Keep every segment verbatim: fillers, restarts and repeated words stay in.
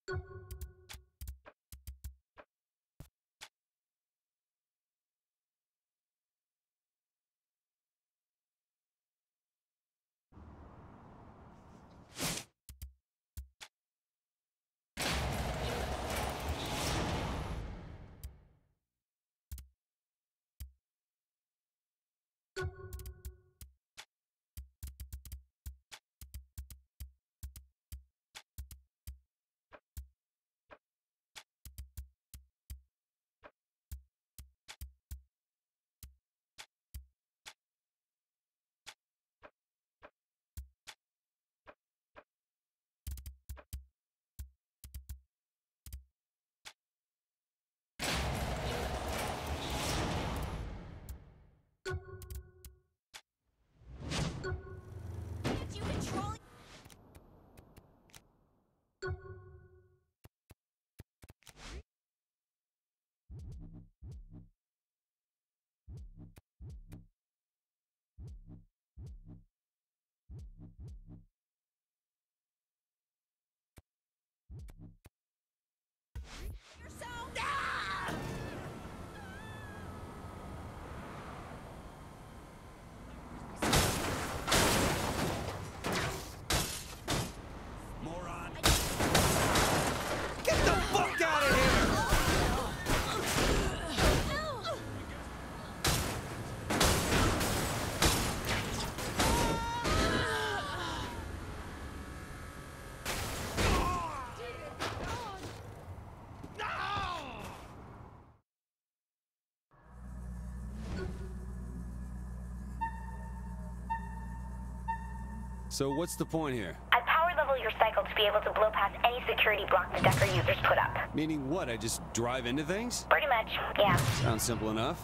So what's the point here? I power level your cycle to be able to blow past any security block the Decker users put up. Meaning what? I just drive into things? Pretty much, yeah. Sounds simple enough.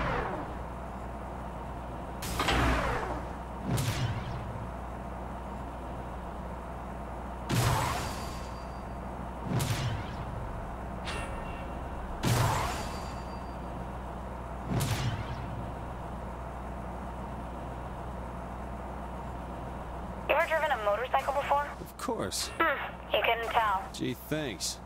You ever driven a motorcycle before? Of course. Hmm, you couldn't tell. Gee, thanks.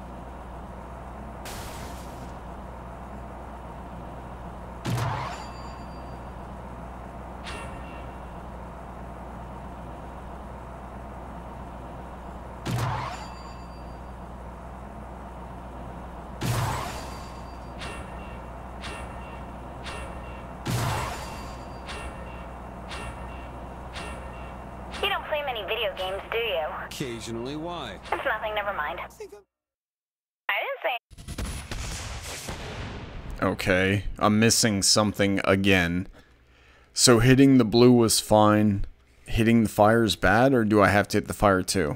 You don't play many video games, do you? Occasionally, why? It's nothing, never mind. I didn't say... Okay, I'm missing something again. So hitting the blue was fine. Hitting the fire is bad, or do I have to hit the fire too?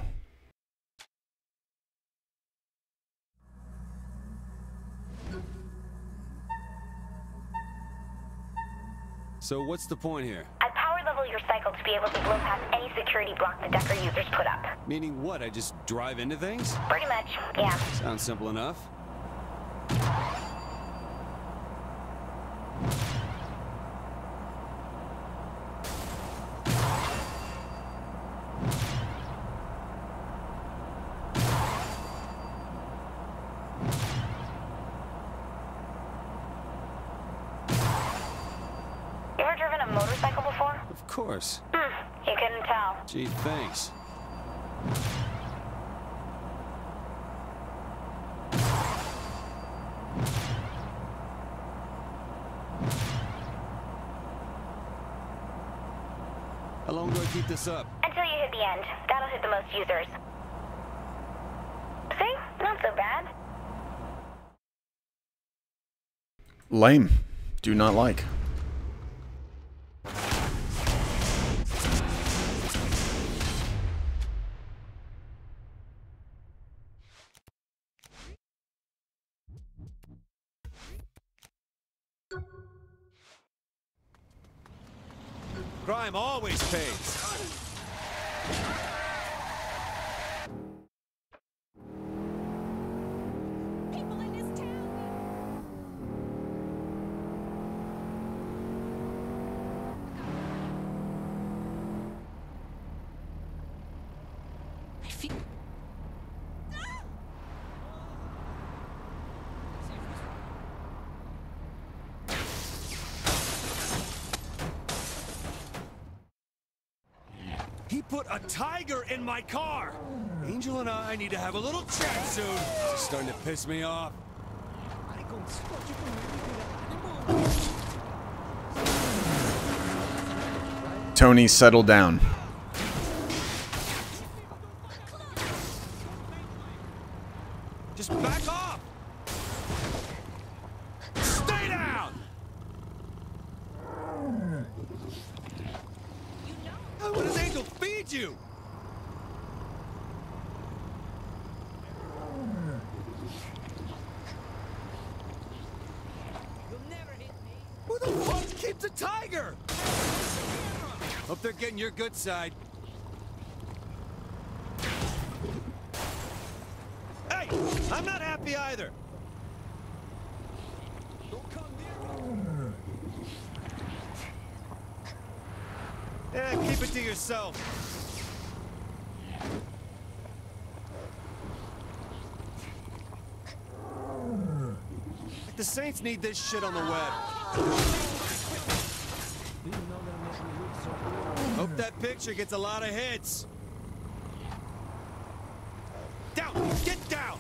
So what's the point here? I power level your cycle to be able to blow past any security block the Decker users put up. Meaning what? I just drive into things? Pretty much, yeah. Sounds simple enough. You ever driven a motorcycle before? Of course. Hmm, you couldn't tell. Gee, thanks. How long do I keep this up? Until you hit the end. That'll hit the most users. See? Not so bad. Lame. Do not like. Crime always pays. People in this town. I feel. put a tiger in my car. Angel and I need to have a little chat soon. It's starting to piss me off. Tony, settle down. Just back off. Stay down. What does Angel feed you? Who the fuck keeps a tiger? Hope they're getting your good side. Hey, I'm not happy either. Don't come near me. Yeah, keep it to yourself. Like the Saints need this shit on the web. Hope that picture gets a lot of hits. Down! Get down!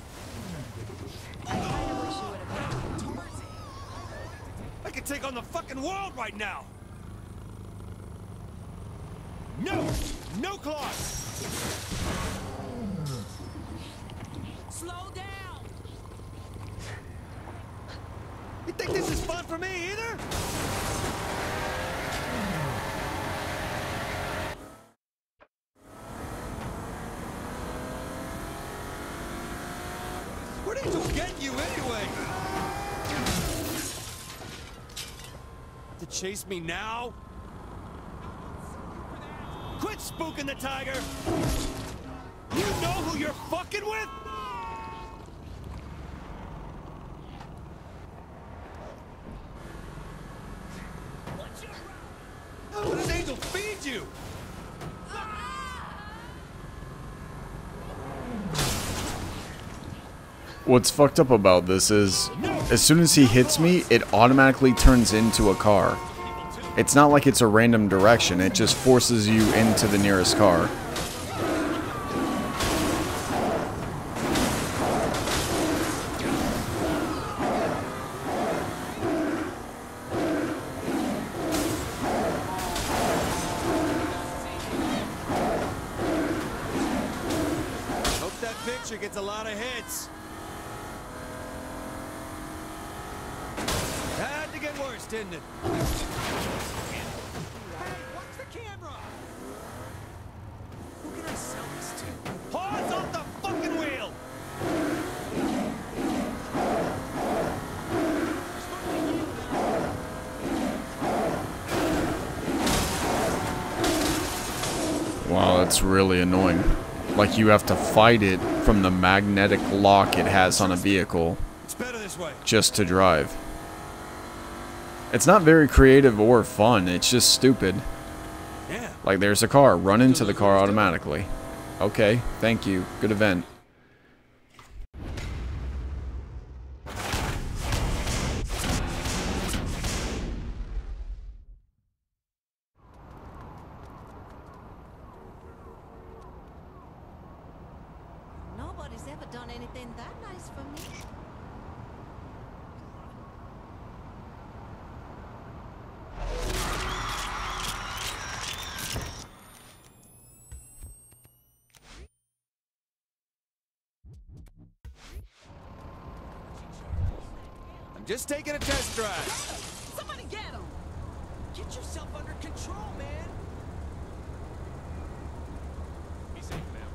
I could take on the fucking world right now! No! No claws! Slow down! You think this is fun for me either? Where did Angel get you anyway? To chase me now? Quit spooking the tiger! You know who you're fucking with? What does Angel feed you? What's fucked up about this is, as soon as he hits me, it automatically turns into a car. It's not like it's a random direction, it just forces you into the nearest car. Hope that picture gets a lot of hits. Had to get worse, didn't it? Hey, watch the camera! Who can I sell this to? Paws off the fucking wheel! Wow, that's really annoying. Like you have to fight it from the magnetic lock it has on a vehicle It's better this way. just to drive. It's not very creative or fun, it's just stupid. Yeah. Like there's a car, run into the car automatically. Okay, thank you, good event. Nobody's ever done anything that nice for me. I'm just taking a test drive. Somebody get him! Get yourself under control, man! Be safe, man.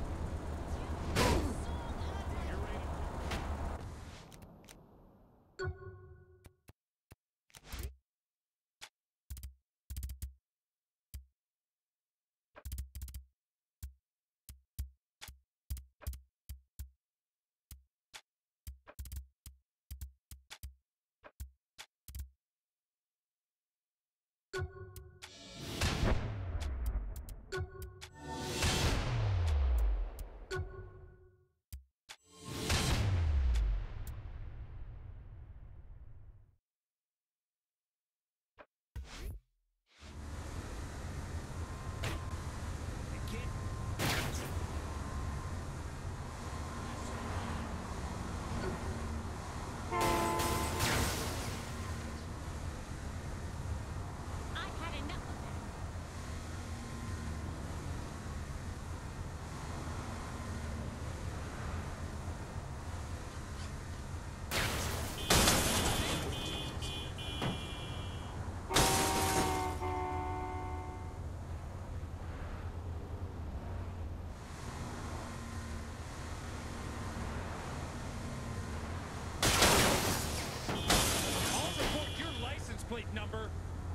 plate number.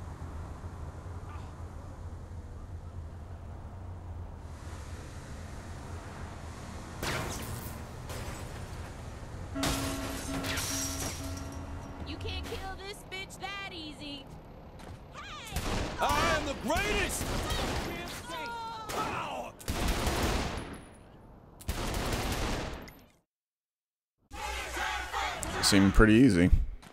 You can't kill this bitch that easy. Hey! I am the greatest! Ow! Seemed pretty easy.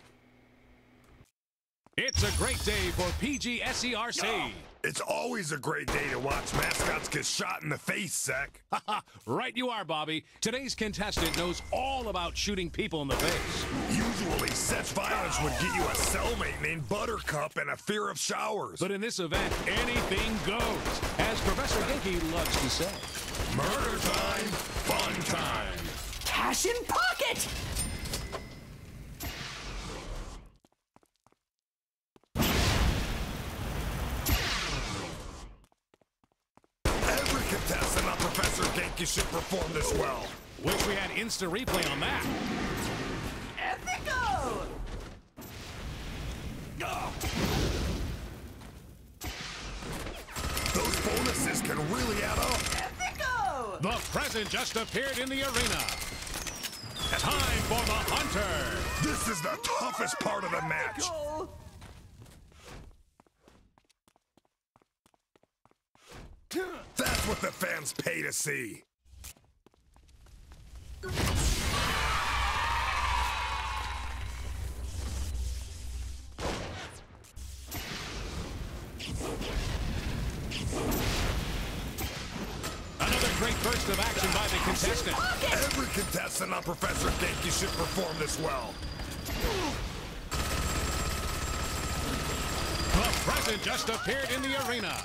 It's a great day for P G S E R C. It's always a great day to watch mascots get shot in the face, Zach. Right you are, Bobby. Today's contestant knows all about shooting people in the face. Usually, such violence would get you a cellmate named Buttercup and a fear of showers. But in this event, anything goes, as Professor Genki loves to say. Murder time, fun time. Cash in pocket! Every contestant on Professor Genki should perform this well. Wish we had instant replay on that. Ethico! Those bonuses can really add up. Ethico! The present just appeared in the arena. Time for the Hunter. This is the toughest part of the match. Go! That's what the fans pay to see. Another great burst of action by the contestant. Every contestant on Professor Genki should perform this well. The present just appeared in the arena.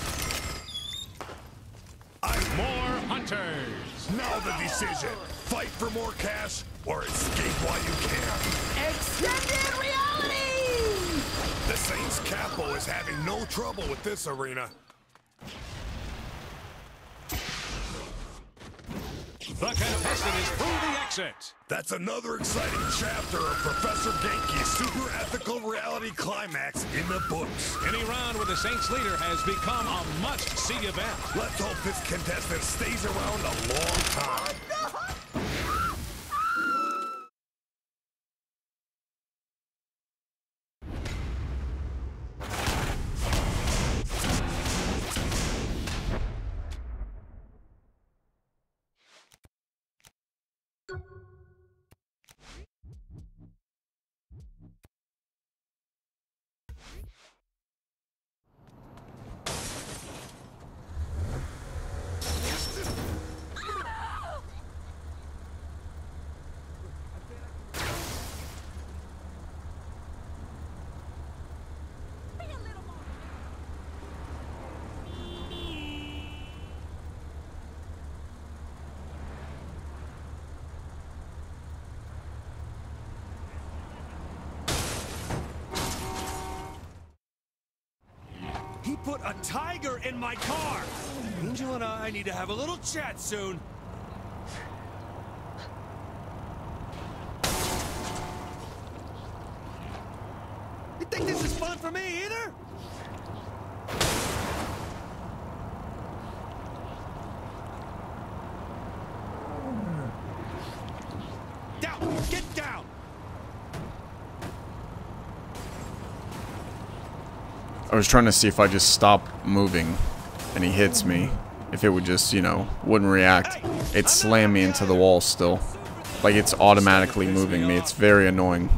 More hunters. Now the decision. Fight for more cash or escape while you can. Extended reality! The Saints Capo is having no trouble with this arena. The contestant is through the exit. That's another exciting chapter of Professor Genki's super ethical reality climax in the books. Any round with the Saints leader has become a must-see event. Let's hope this contestant stays around a long time. He put a tiger in my car! Angel and I need to have a little chat soon. You think this is fun for me either? Down! Get down! I was trying to see if I just stop moving and he hits me, if it would just, you know, wouldn't react. It slammed me into the wall still. Like it's automatically moving me. It's very annoying.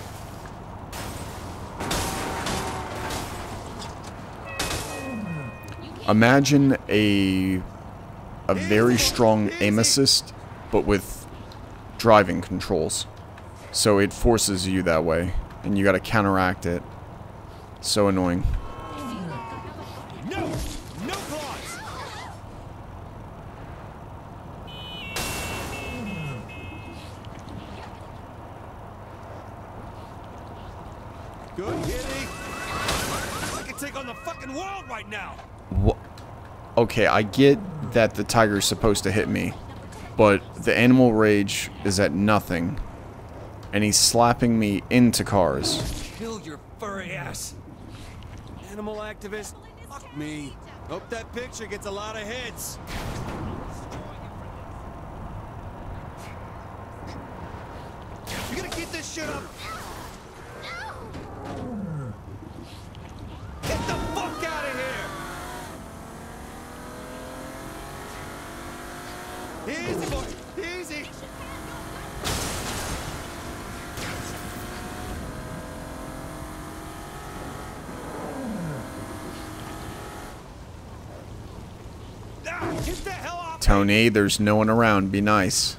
Imagine a a very strong aim assist, but with driving controls. So it forces you that way, and you gotta counteract it. So annoying. No! No blocks! Good kitty! I can take on the fucking world right now! Wha- okay, I get that the tiger's supposed to hit me, but the animal rage is at nothing, and he's slapping me into cars. Kill your furry ass. Animal activist? Fuck me. Hope that picture gets a lot of hits. You gonna keep this shit up? Get the fuck out of here! Easy, boy. Easy. Ah, get the hell off! Tony, there's no one around. Be nice.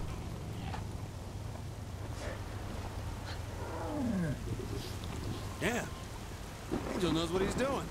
Yeah. Angel knows what he's doing.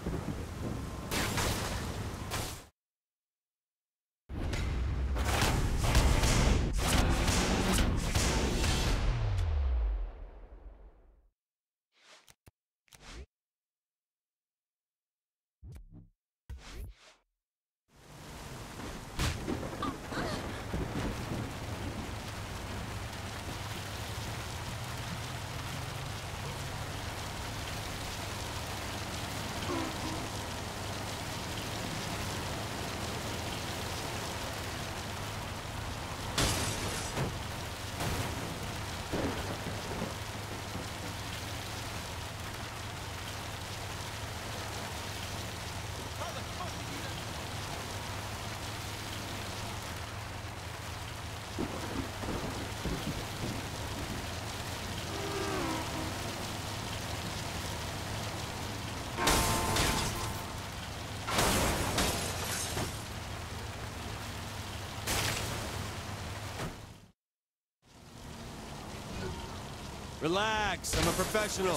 Relax, I'm a professional.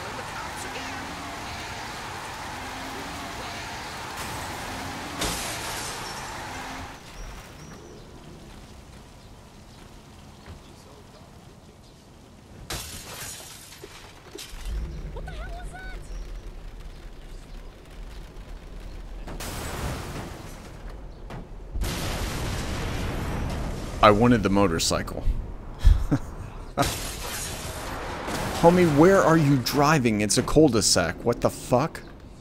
What the hell was that? I wanted the motorcycle. Homie, where are you driving? It's a cul-de-sac. What the fuck?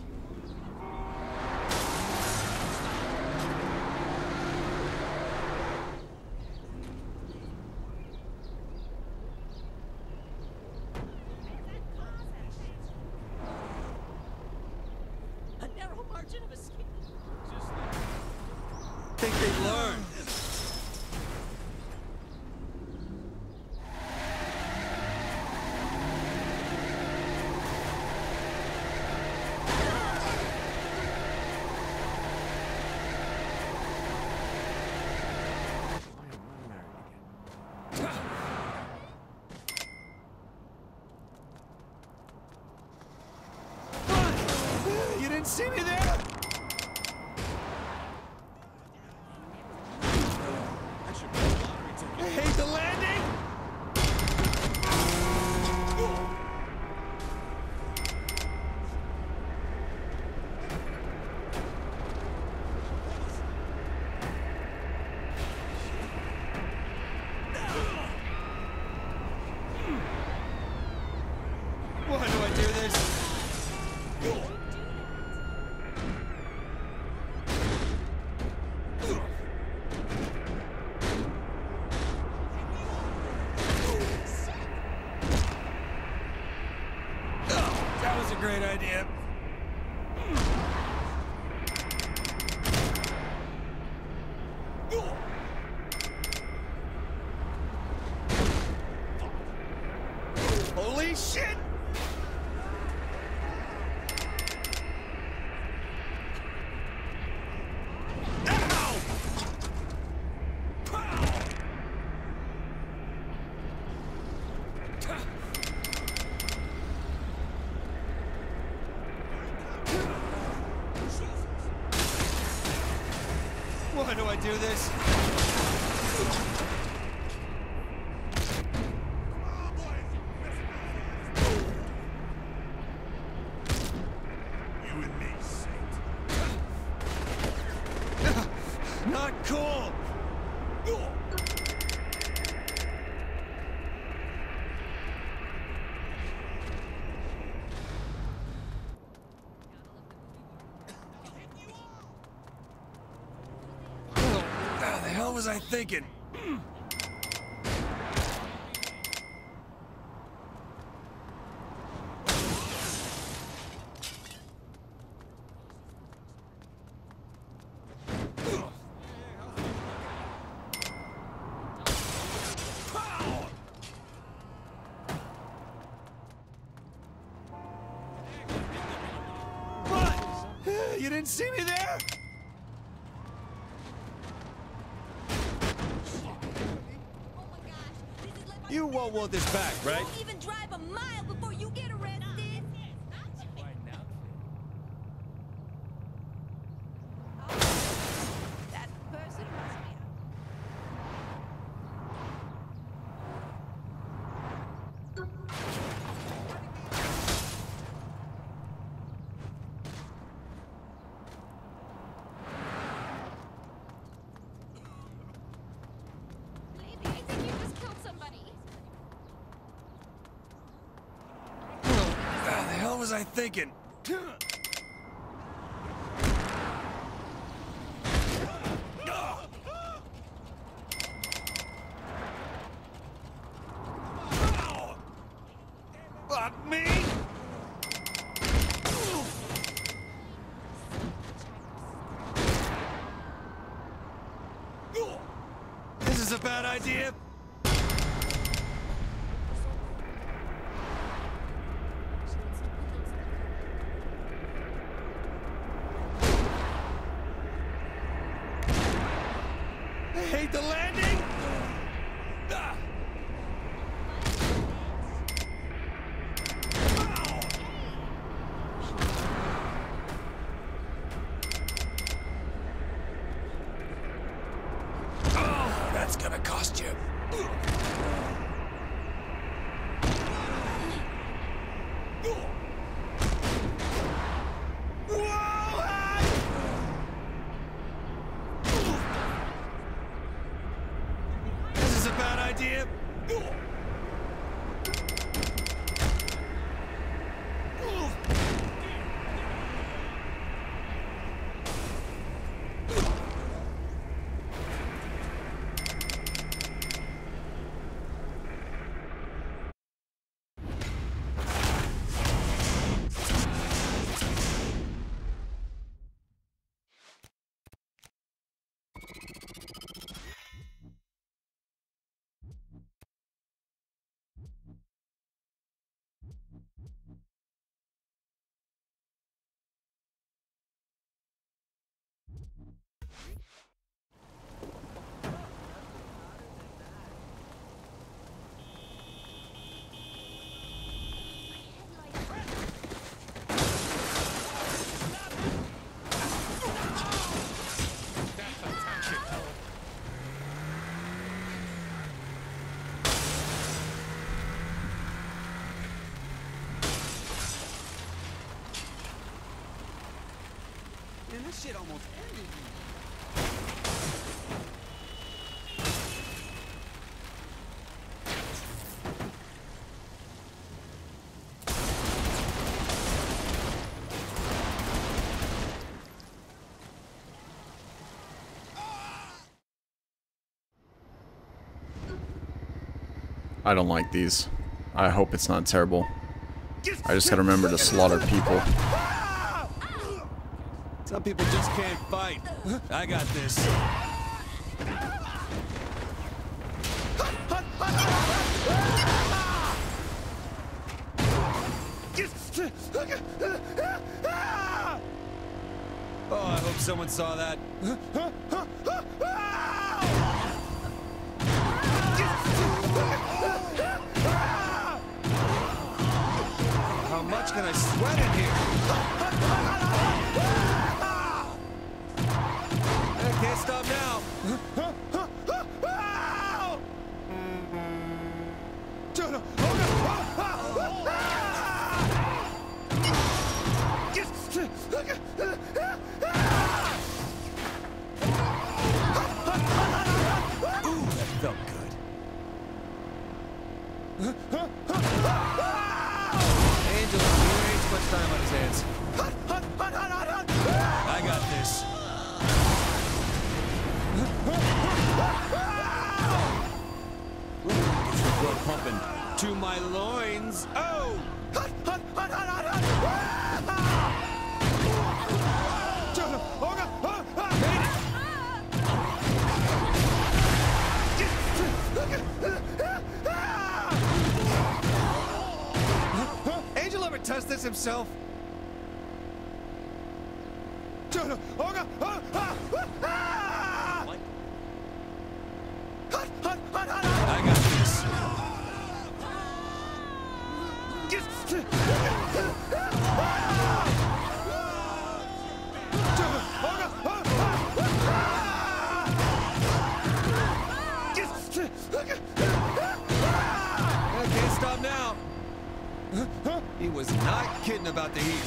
A narrow margin of escape. Think they've learned. You didn't see me there? I hate the landing. Why do I do this? That was a great idea. Holy shit! Ow! Pow! Why do I do this? You and me, Saint. Not cool! was I thinking? You didn't see me there? Oh my gosh, this is like my You won't want this back, right? Don't even drive a mile before you get arrested. That person must be. Lady, I think you just killed somebody. What the hell was I thinking? Fuck me! This is a bad idea. I hate the landing. Ah. Oh, that's gonna cost you. This is a bad idea. Man, this shit almost ended me. I don't like these. I hope it's not terrible. I just gotta remember to slaughter people. Some people just can't fight. I got this. Oh, I hope someone saw that. How much can I sweat in here? I can't stop now. Ooh, that felt good. Angel, he ain't too much time on his hands. I got this. pumping to my loins. Oh! Hut, hut, hut, hut, hut, hut. Jonah, oh, God, ah, ah, made it. Angel ever test this himself? Jonah, oh, God, ah, ah, ah. What? Hut, hut, hut, hut, hut. I got this. I can't stop now. He was not kidding about the heat.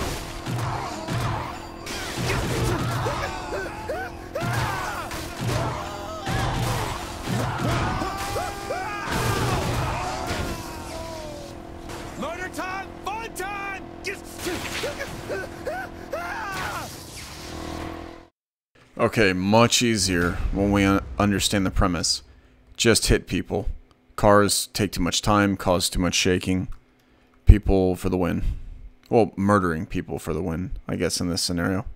Motor time, fun time! Okay, much easier when we un understand the premise. Just hit people. Cars take too much time, cause too much shaking. People for the win. Well, murdering people for the win, I guess, in this scenario.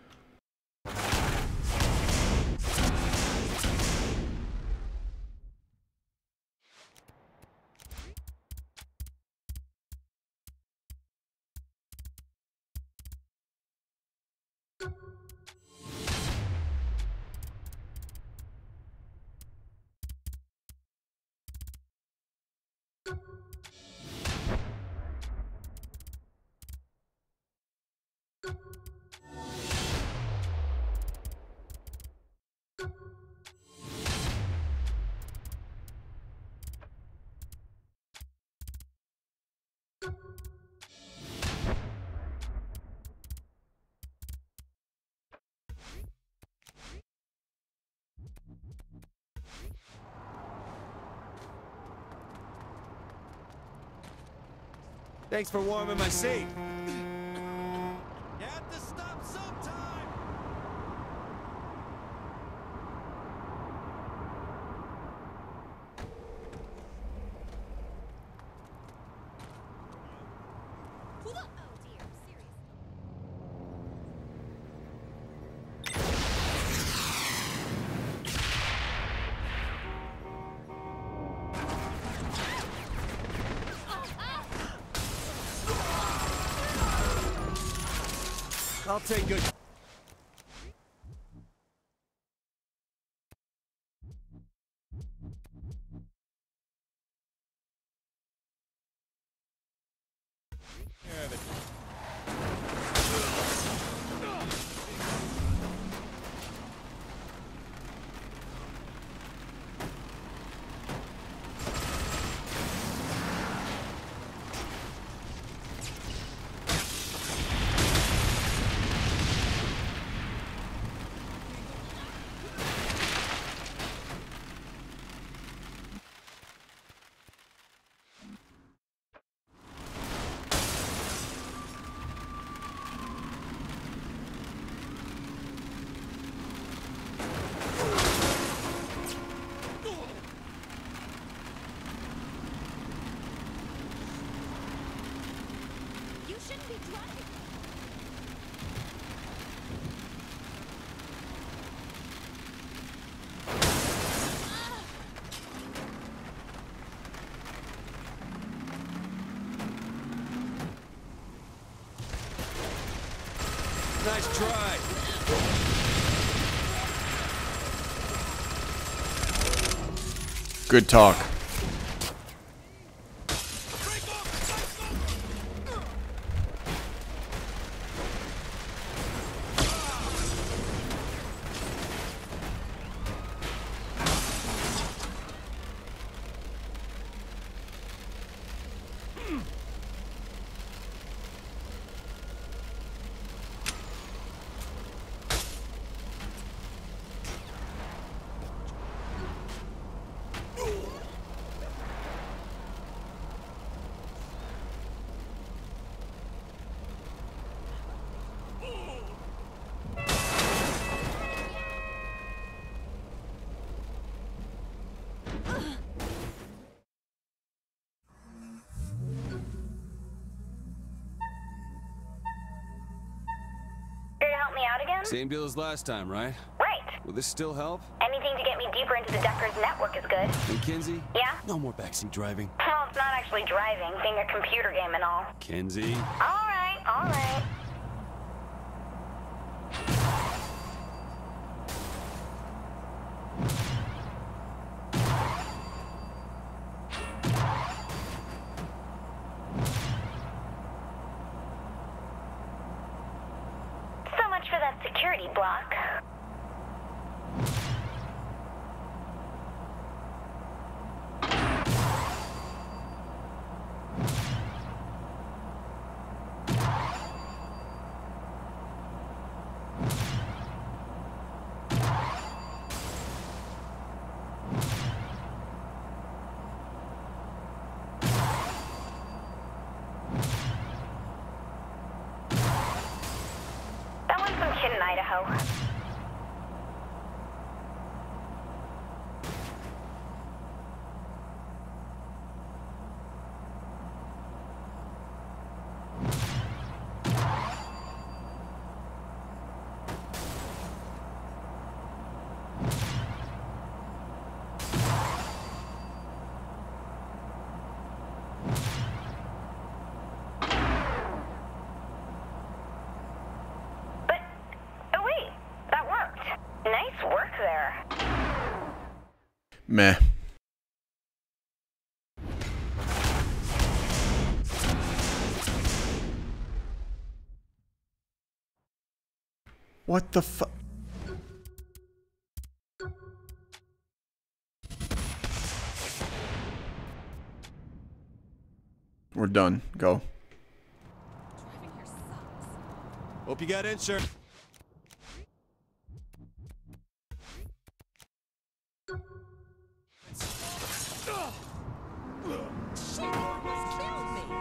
Thanks for warming my seat. You have to stop sometime. Who the? Oh dear, seriously. I'll take good. You shouldn't be driving. Nice try. Good talk. again? Same deal as last time, right? Right. Will this still help? Anything to get me deeper into the Deckers network is good. And Kinsey? Yeah? No more backseat driving. Well, it's not actually driving, being a computer game and all. Kinsey? All right, all right. So much for that security block. That one's some kid in Idaho. But, oh wait, that worked. Nice work there. Meh. What the fu- We're done. Go. Driving here sucks. Hope you got insurance. Shit almost killed me.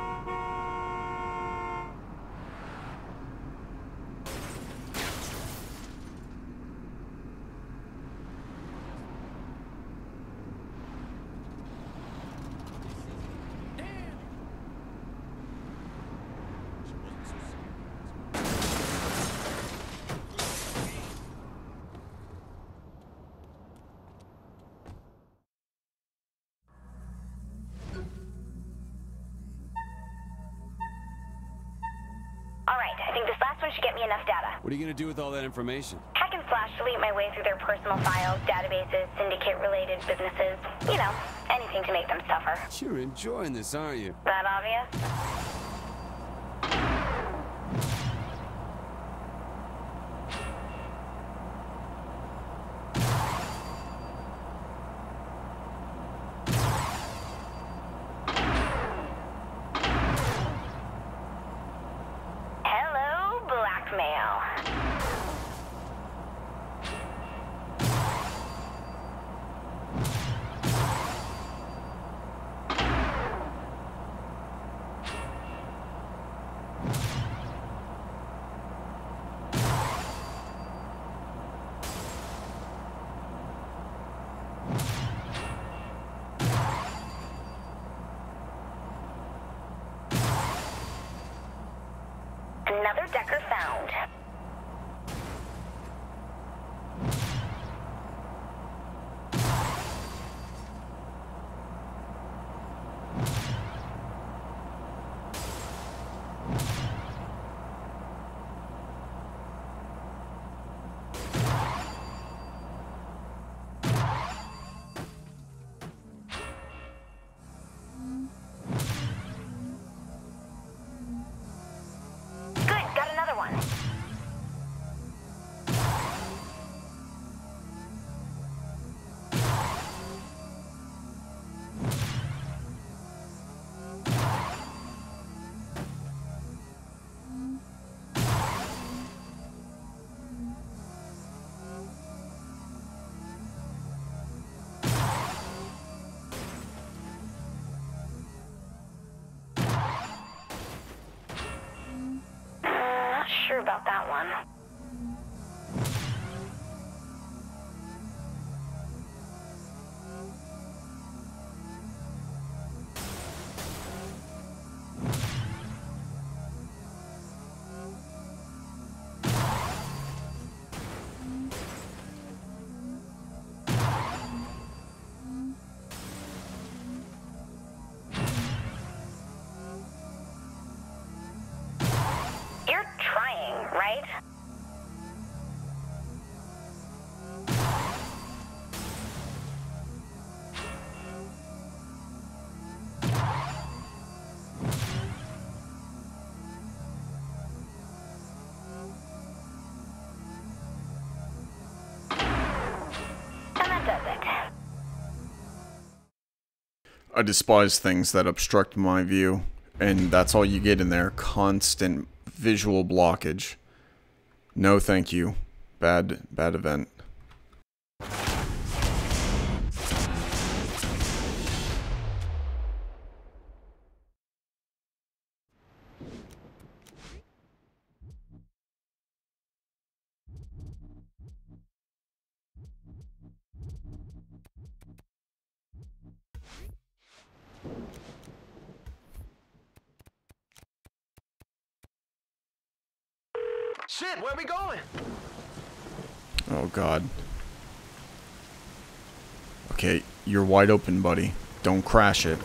All right, I think this last one should get me enough data. What are you gonna do with all that information? Hack and slash delete my way through their personal files, databases, syndicate-related businesses. You know, anything to make them suffer. You're enjoying this, aren't you? That obvious? Hello, blackmail. Another Decker found. Good, got another one. Uh, not sure about that one. I despise things that obstruct my view, and that's all you get in there. Constant visual blockage. No thank you. Bad, bad event. Shit, where we going? Oh god. Okay, you're wide open, buddy. Don't crash it.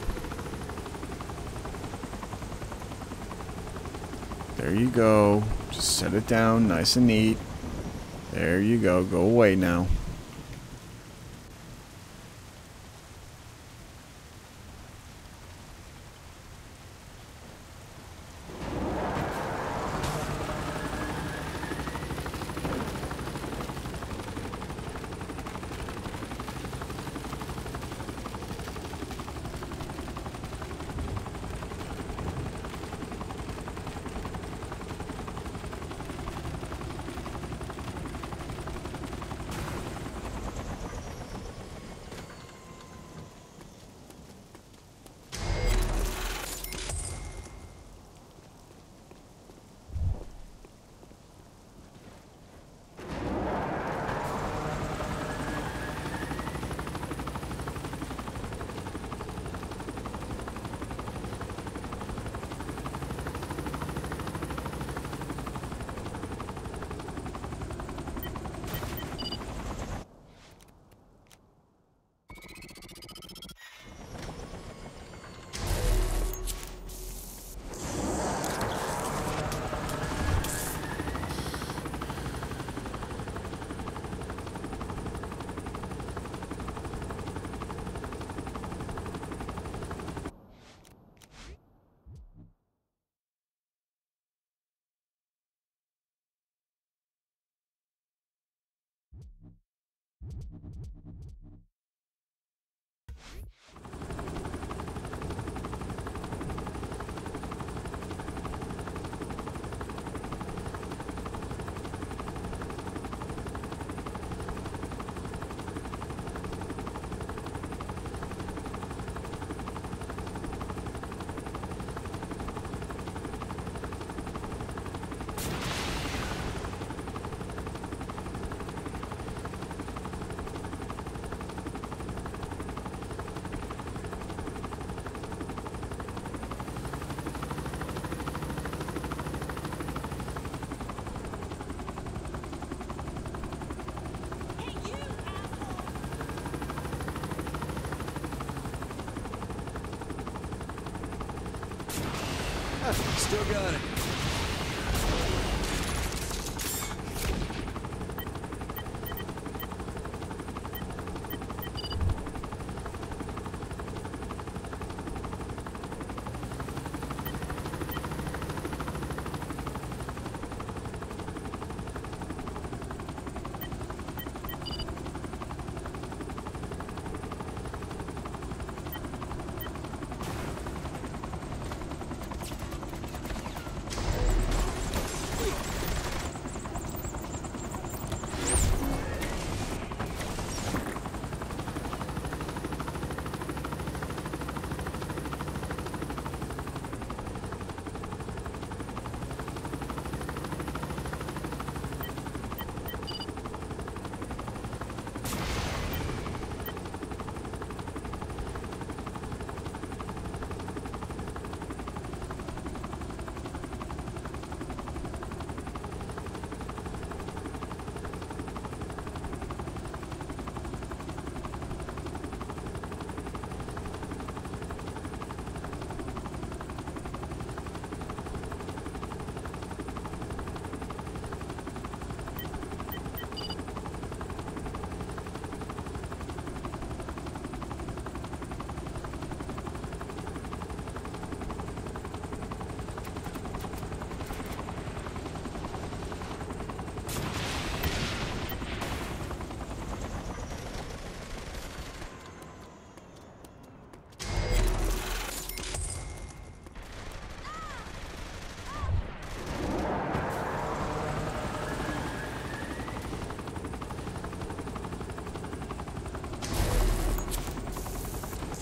There you go. Just set it down nice and neat. There you go. Go away now. Still got it.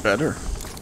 Better.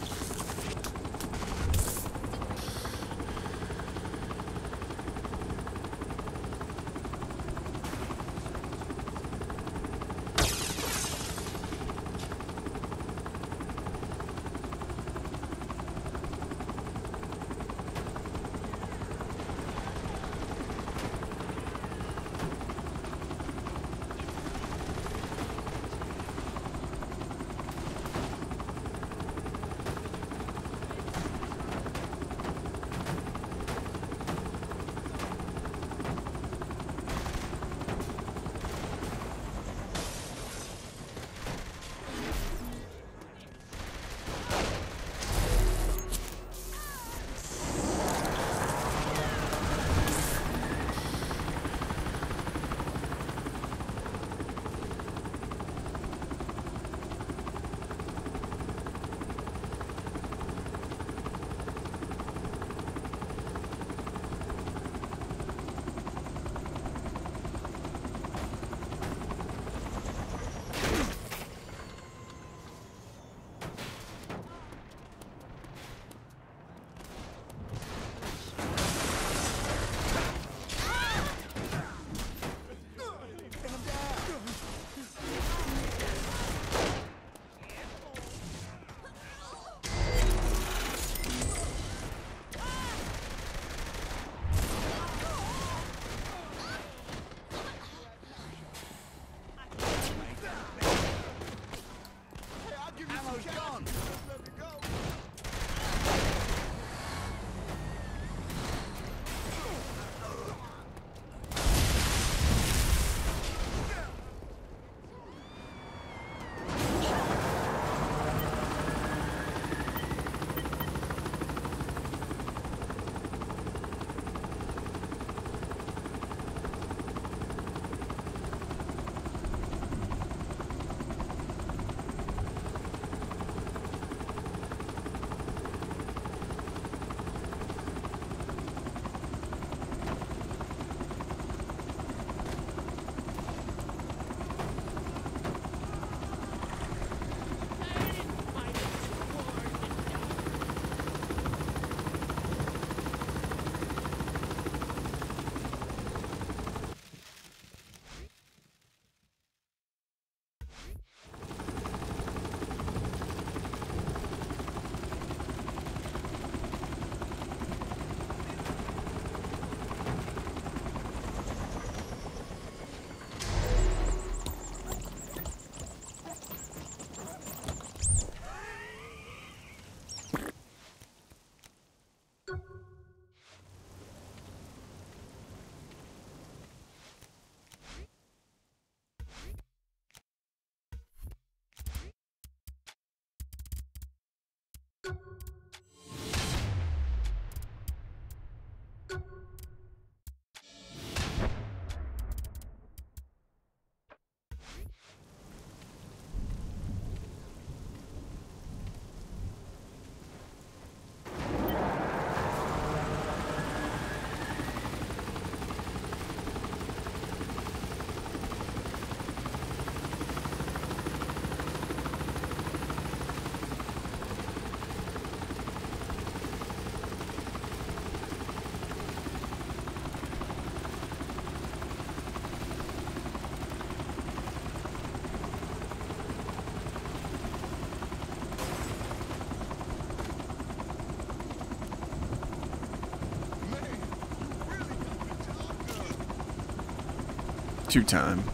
Two time.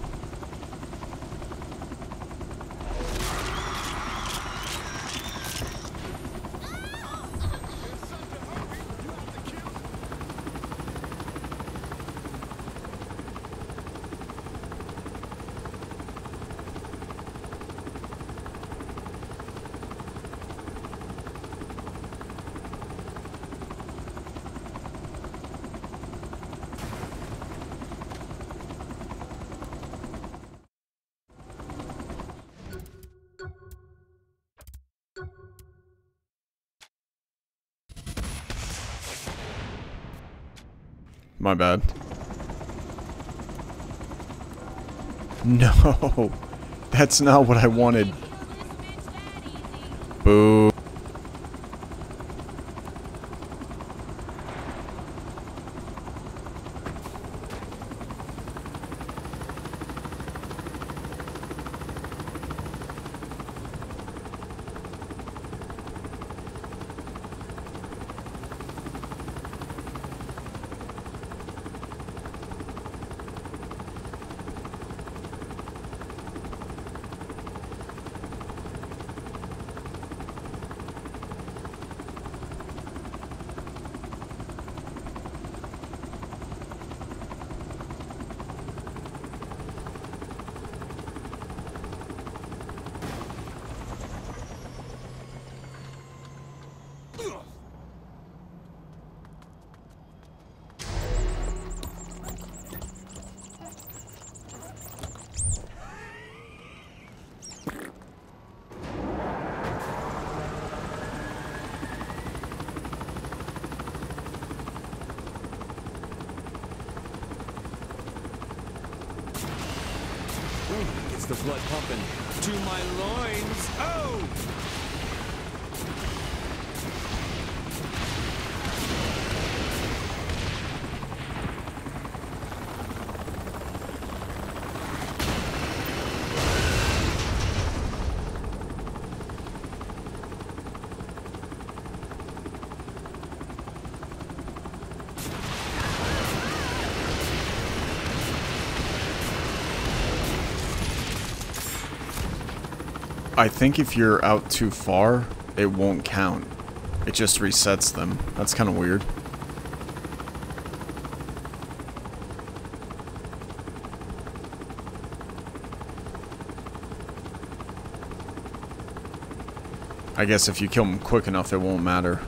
My bad. No, that's not what I wanted. Boo. Gets the blood pumping. To my loins. Oh! I think if you're out too far, it won't count. It just resets them. That's kind of weird. I guess if you kill them quick enough, it won't matter.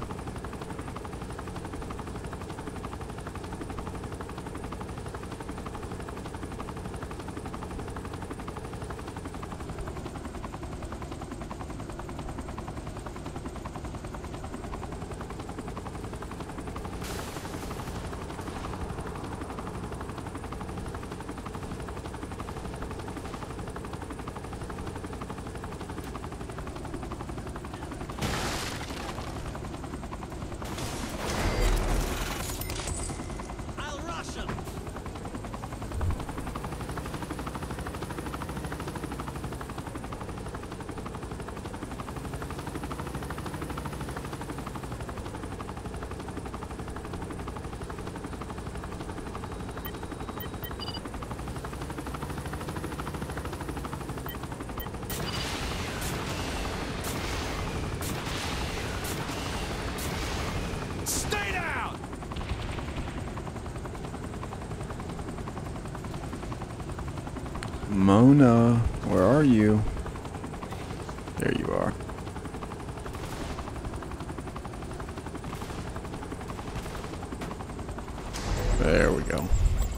Mona, where are you? There you are. There we go.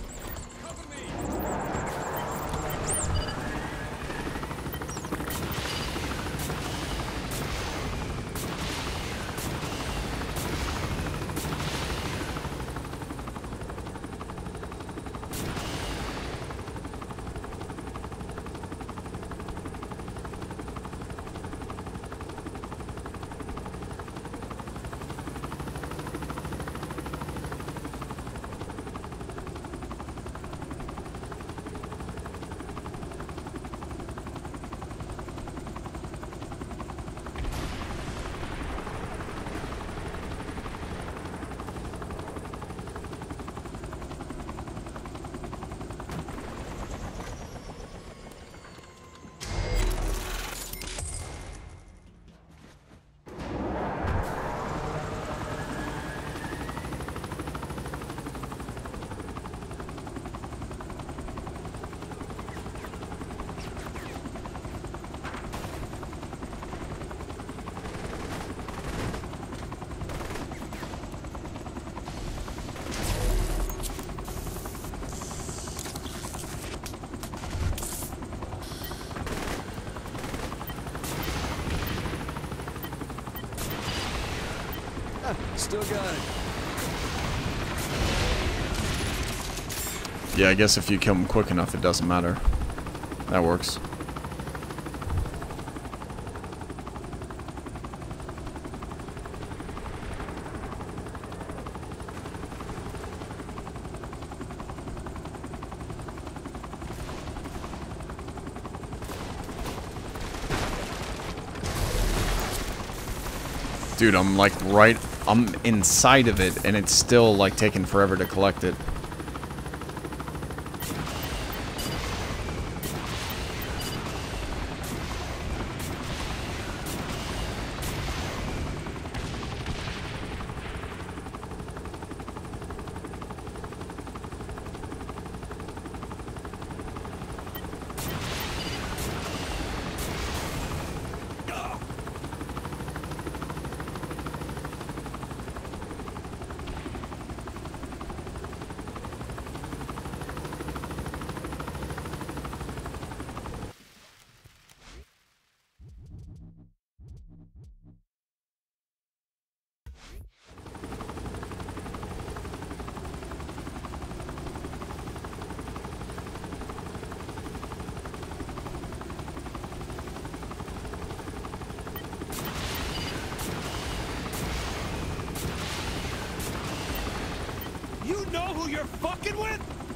Still got it. Yeah, I guess if you kill them quick enough, it doesn't matter. That works. Dude, I'm like right... I'm inside of it, and it's still like taking forever to collect it. You know who you're fucking with?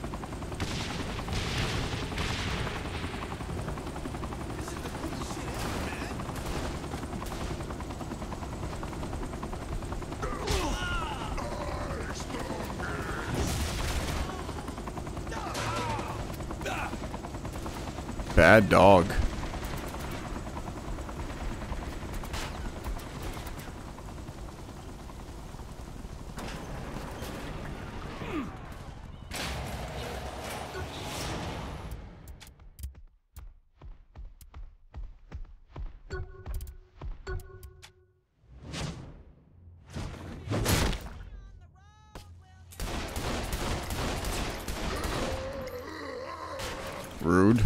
This is the coolest shit ever, man. Bad dog. Rude.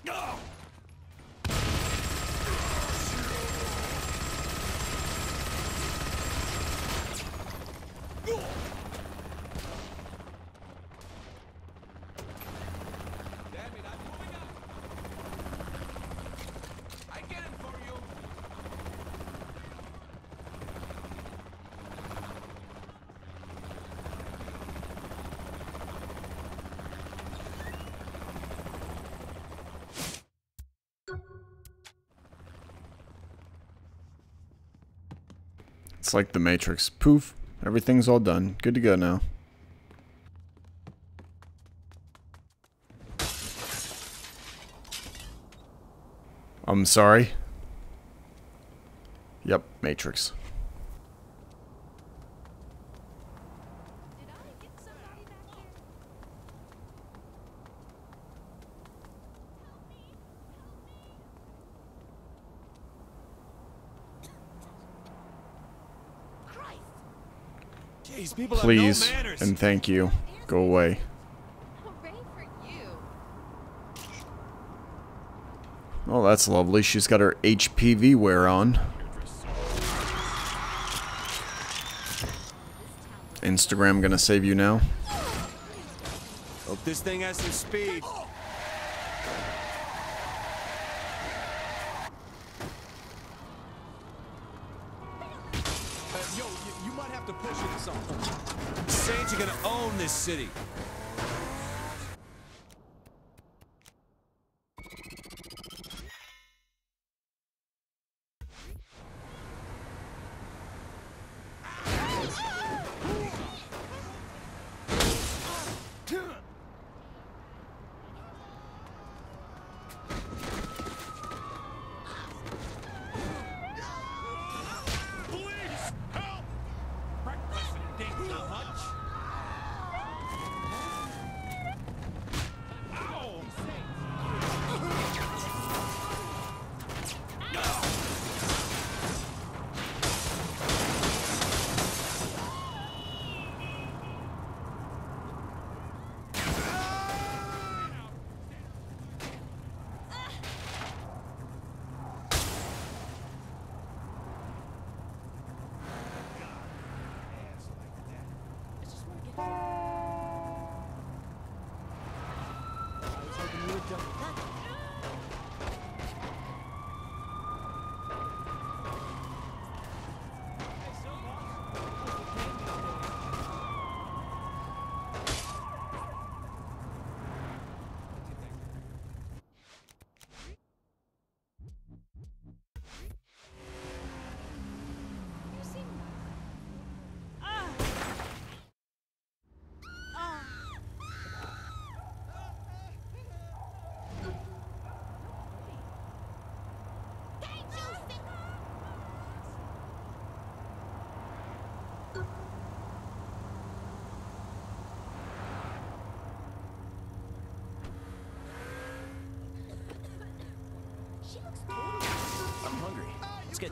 It's like the Matrix. Poof. Everything's all done. Good to go now. I'm sorry. Yep, Matrix. Did I get somebody back there? Jeez, people Please have no manners. and thank you. Go away. Hooray for you. Oh, that's lovely. She's got her H P V wear on. Instagram gonna save you now. Hope this thing has some speed. Yo, you, you might have to push it some. Saints are gonna own this city.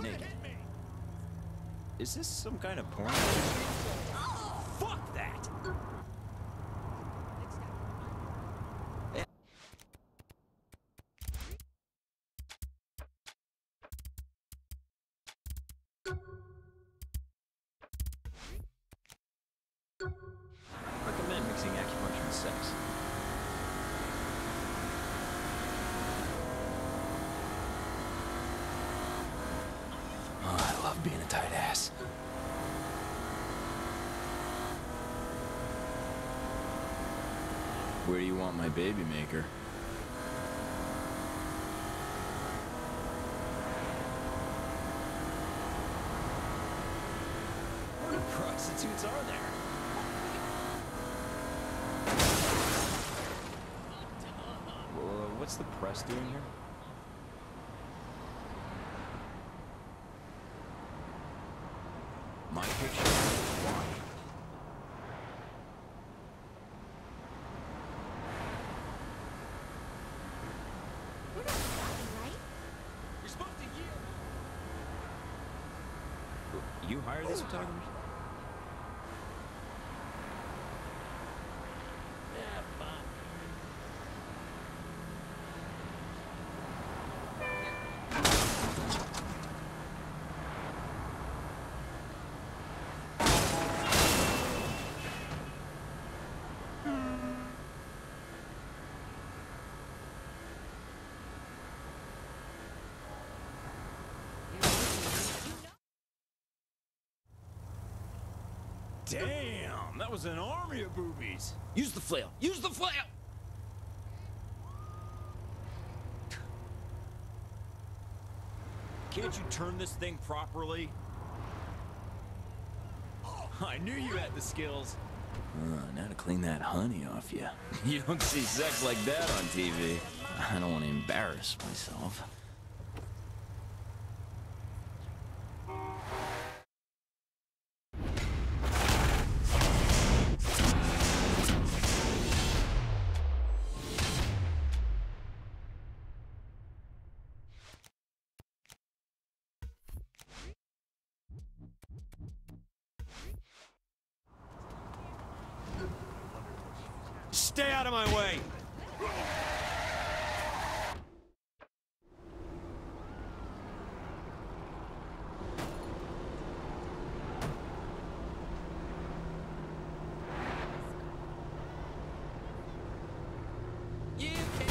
naked. Is this some kind of porn? Oh, fuck that! Recommend mixing acupuncture and sex. Oh, I love being a tight ass. Where do you want my baby maker? How many prostitutes are there? Well, what's the press doing here? My picture? Why? We're not talking, right? You're supposed to yield. You hire these photographers? Yeah, fine. Damn, that was an army of boobies. Use the flail. Use the flail. Can't you turn this thing properly? I knew you had the skills. Uh, now to clean that honey off you. You don't see sex like that on T V. I don't want to embarrass myself. Stay out of my way! You can.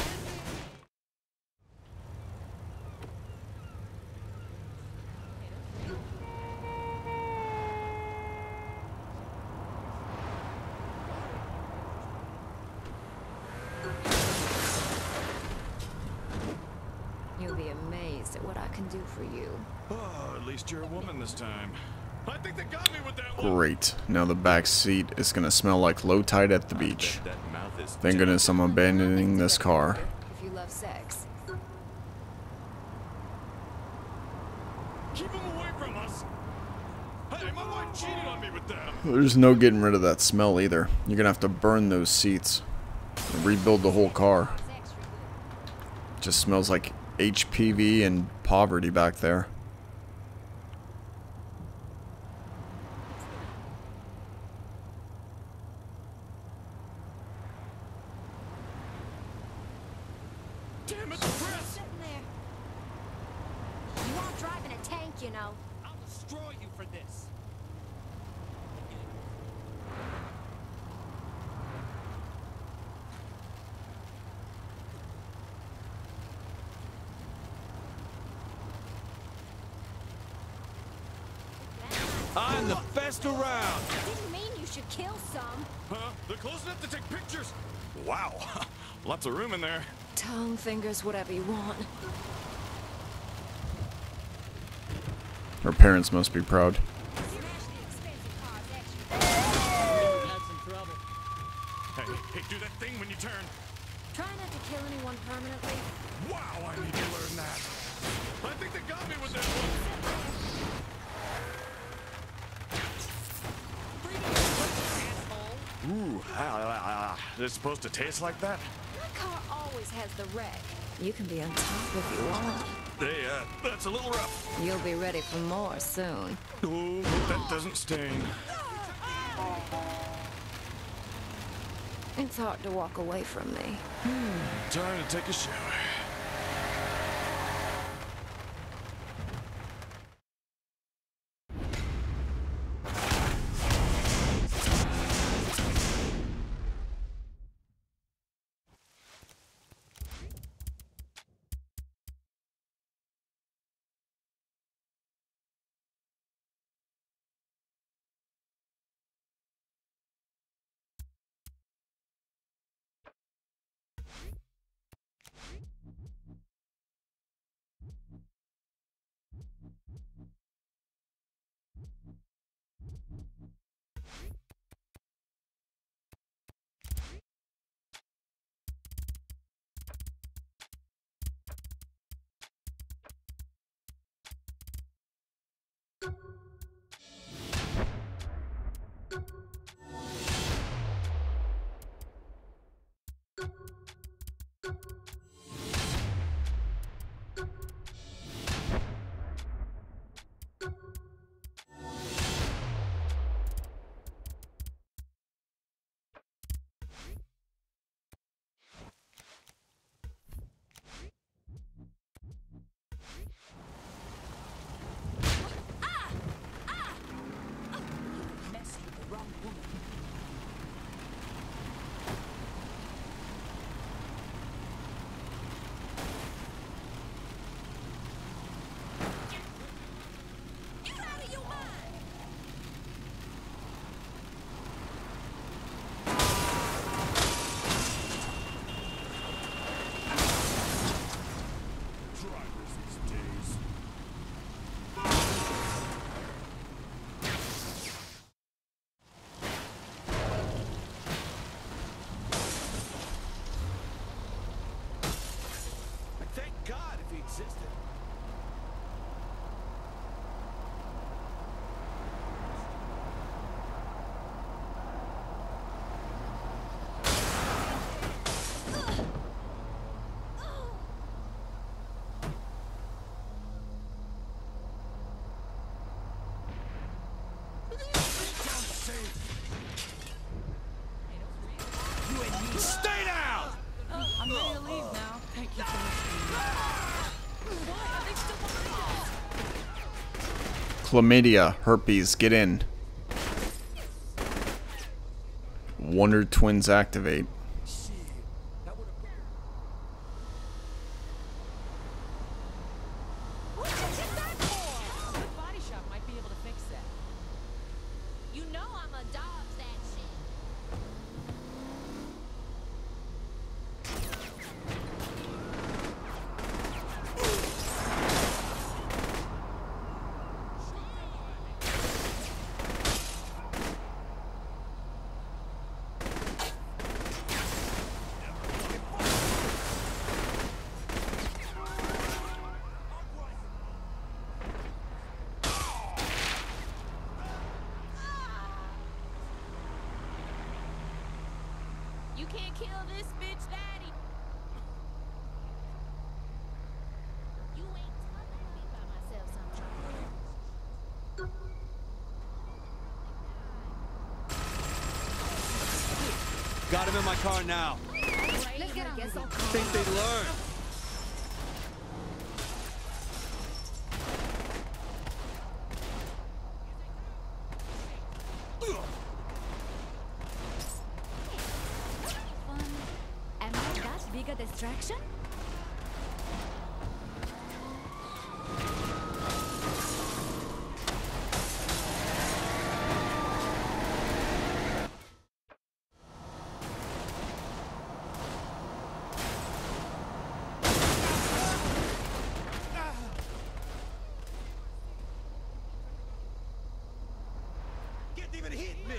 You'll be amazed at what I can do for you. Oh, at least you're a woman this time. I think they got me with that one. Great. Now the back seat is gonna smell like low tide at the beach. Thank goodness I'm abandoning this car. If you love sex. Keep them away from us. Hey, my wife cheated on me with them. There's no getting rid of that smell either. You're gonna have to burn those seats and rebuild the whole car. Just smells like H P V and poverty back there. Damn it, the press! Sitting there. You aren't driving a tank, you know. I'll destroy you for this. I'm the best around! Didn't mean you should kill some. Huh? They're close enough to take pictures. Wow, lots of room in there. Tongue, fingers, whatever you want. Her parents must be proud. Had some trouble. Hey, hey, do that thing when you turn. Try not to kill anyone permanently. Wow, I need to learn that. I think they got me with that one. Ooh, ah, ah, ah. Is it supposed to taste like that? My car always has the wreck. You can be on top if you want. Hey, uh, that's a little rough. You'll be ready for more soon. Oh, hope that doesn't sting. It's hard to walk away from me. Time to take a shower. Stay down! I'm ready to leave now. Thank you for listening. Why are they still behind us? Chlamydia, herpes, get in. Wonder Twins activate. What did you get that for? The body shop might be able to fix that. You know I'm a dodge that shit. You can't kill this bitch, daddy. You ain't telling me by myself sometimes. Got him in my car now. Let's get on this. Think they learn. Am I that big a distraction? Can't even hit me.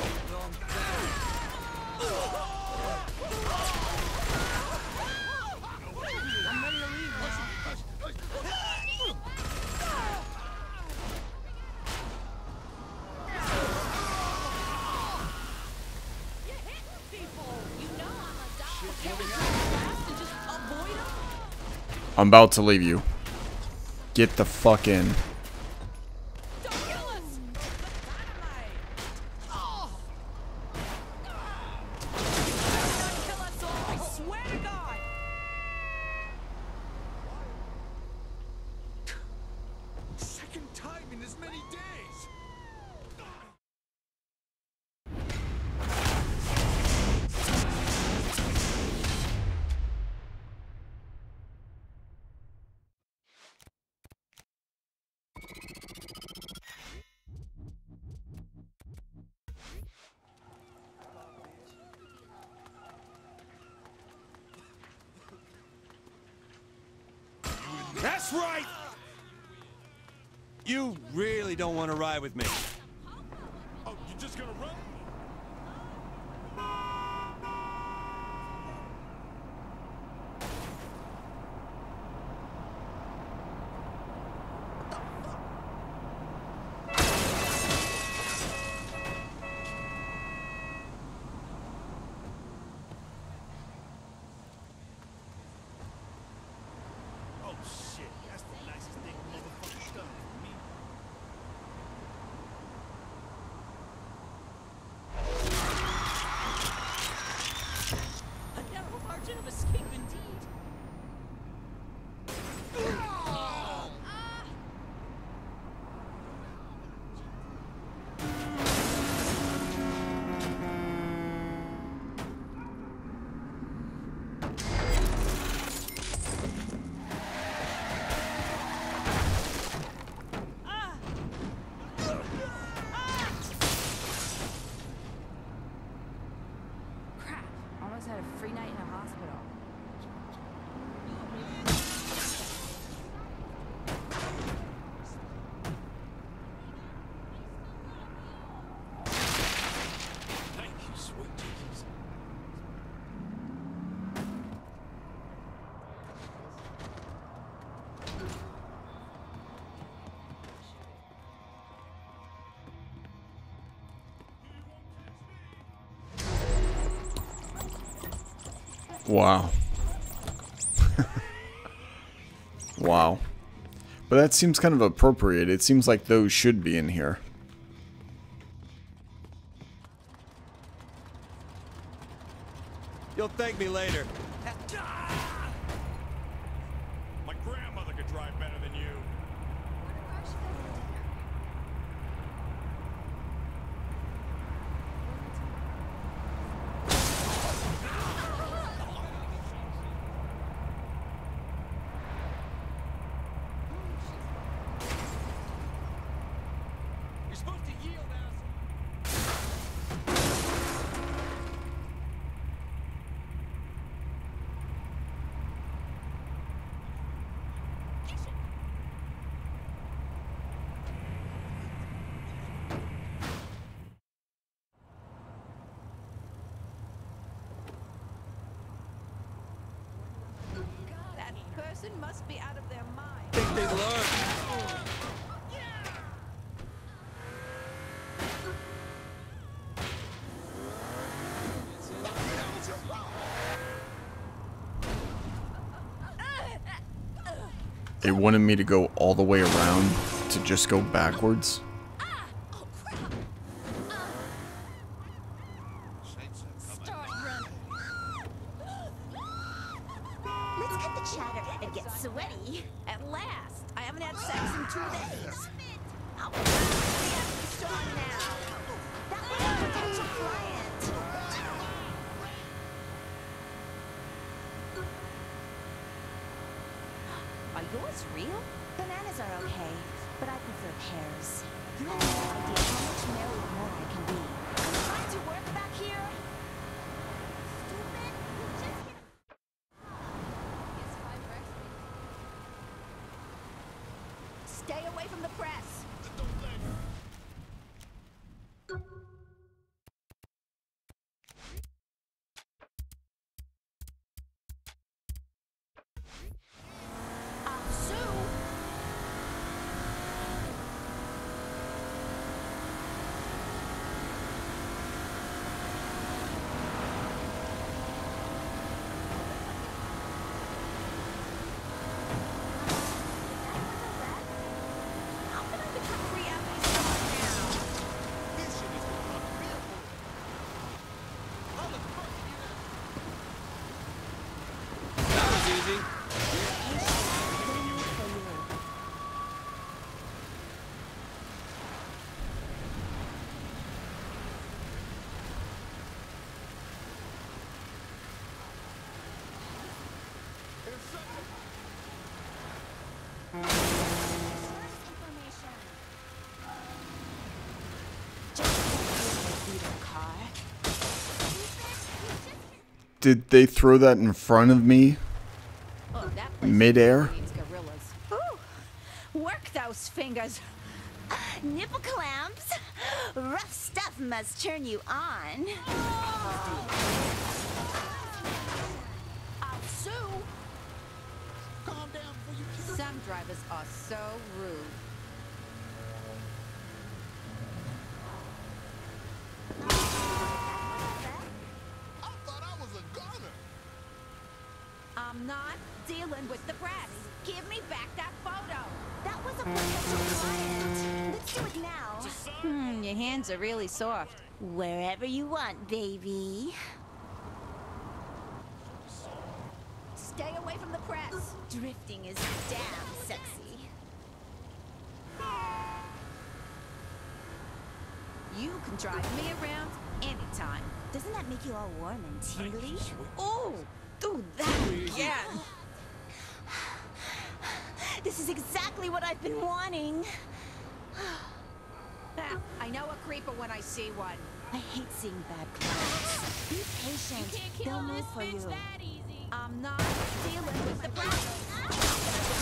I'm ready to leave now. You're hitting people. You know I'm a dog. Can't we just blast and just avoid them? I'm about to leave you. Get the fuck in. Don't kill us! Oh! Don't kill us all, I swear to God! Second time in as many days. That's right! You really don't want to ride with me. Oh, you just gonna run? Oh shit, that's the nicest thing motherfucker's done for me. A narrow margin of escape indeed. Crap. Almost had a free night in a hospital. Thank you, sweet Jesus. Wow. Wow. But that seems kind of appropriate. It seems like those should be in here. You'll thank me later. My grandmother could drive better than you. You're supposed to yield, ass. That person must be out of their mind. Think they learn. They wanted me to go all the way around to just go backwards. Start running. Let's cut the chatter and get sweaty. At last, I haven't had sex in two days. Oh, we have to start now. That was a potential client. Are yours real? Bananas are okay, but I prefer pears. You have no idea how much marijuana I can be. Trying to work back here? Stupid. You just get... Stay away from the press. I'll sue. That was a easy. Did they throw that in front of me? Oh, that place Mid-air? needs gorillas. Ooh, work those fingers. Nipple clamps. Rough stuff must turn you on. I'll sue. Calm down before you kill. Some drivers are so rude. I thought I was a gunner. I'm not dealing with the press. Give me back that photo. That was a potential client. Let's do it now. Hmm, your hands are really soft. Wherever you want, baby. Stay away from the press. Drifting is damn sexy. You can drive me around anytime. Doesn't that make you all warm and tingly? Ooh, do that again. This is exactly what I've been wanting. Ah, I know a creeper when I see one. I hate seeing bad clients. Be patient. They'll move for you. I'm not dealing with the press.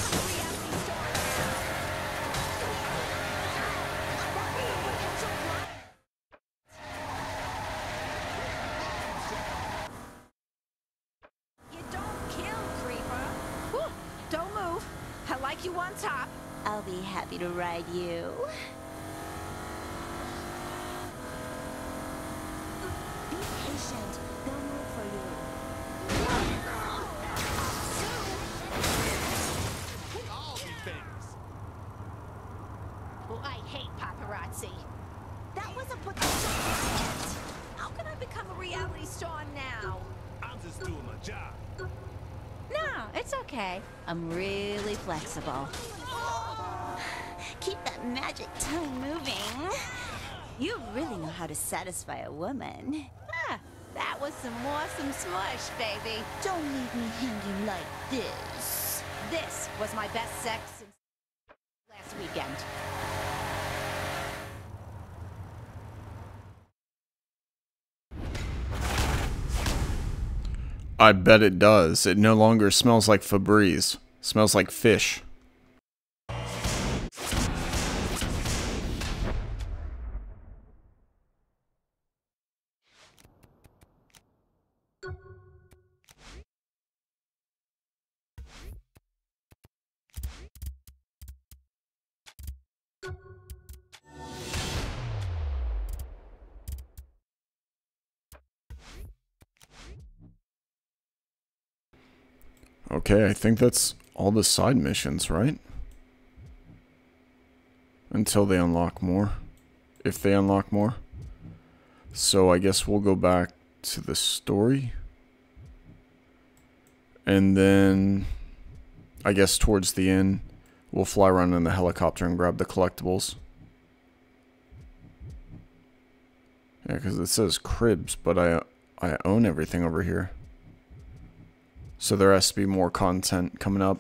You don't kill, creeper. Whew, don't move. I like you on top. I'll be happy to ride you. Be patient. They'll move for you. All these things. Oh, I hate paparazzi. That was a potential client. How can I become a reality star now? I'm just doing my job. No, it's okay. I'm really flexible. Keep that magic tongue moving. You really know how to satisfy a woman. Ah, that was some awesome smush, baby. Don't leave me hanging like this. This was my best sex since last weekend. I bet it does. It no longer smells like Febreze. It smells like fish. Okay, I think that's all the side missions, right? Until they unlock more. If they unlock more. So I guess we'll go back to the story. And then, I guess towards the end, we'll fly around in the helicopter and grab the collectibles. Yeah, because it says cribs, but I, I own everything over here. So there has to be more content coming up.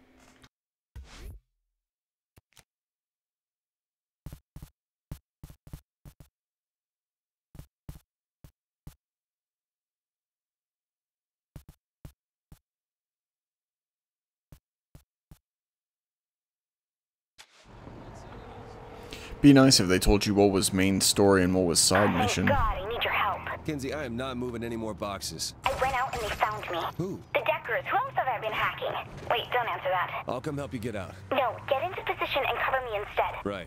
Be nice if they told you what was main story and what was side mission. Thank God, I need your help. Kinsey, I am not moving any more boxes. I went out and they found me. Who? The Deckers. Who else have I been hacking? Wait, don't answer that. I'll come help you get out. No, get into position and cover me instead. Right.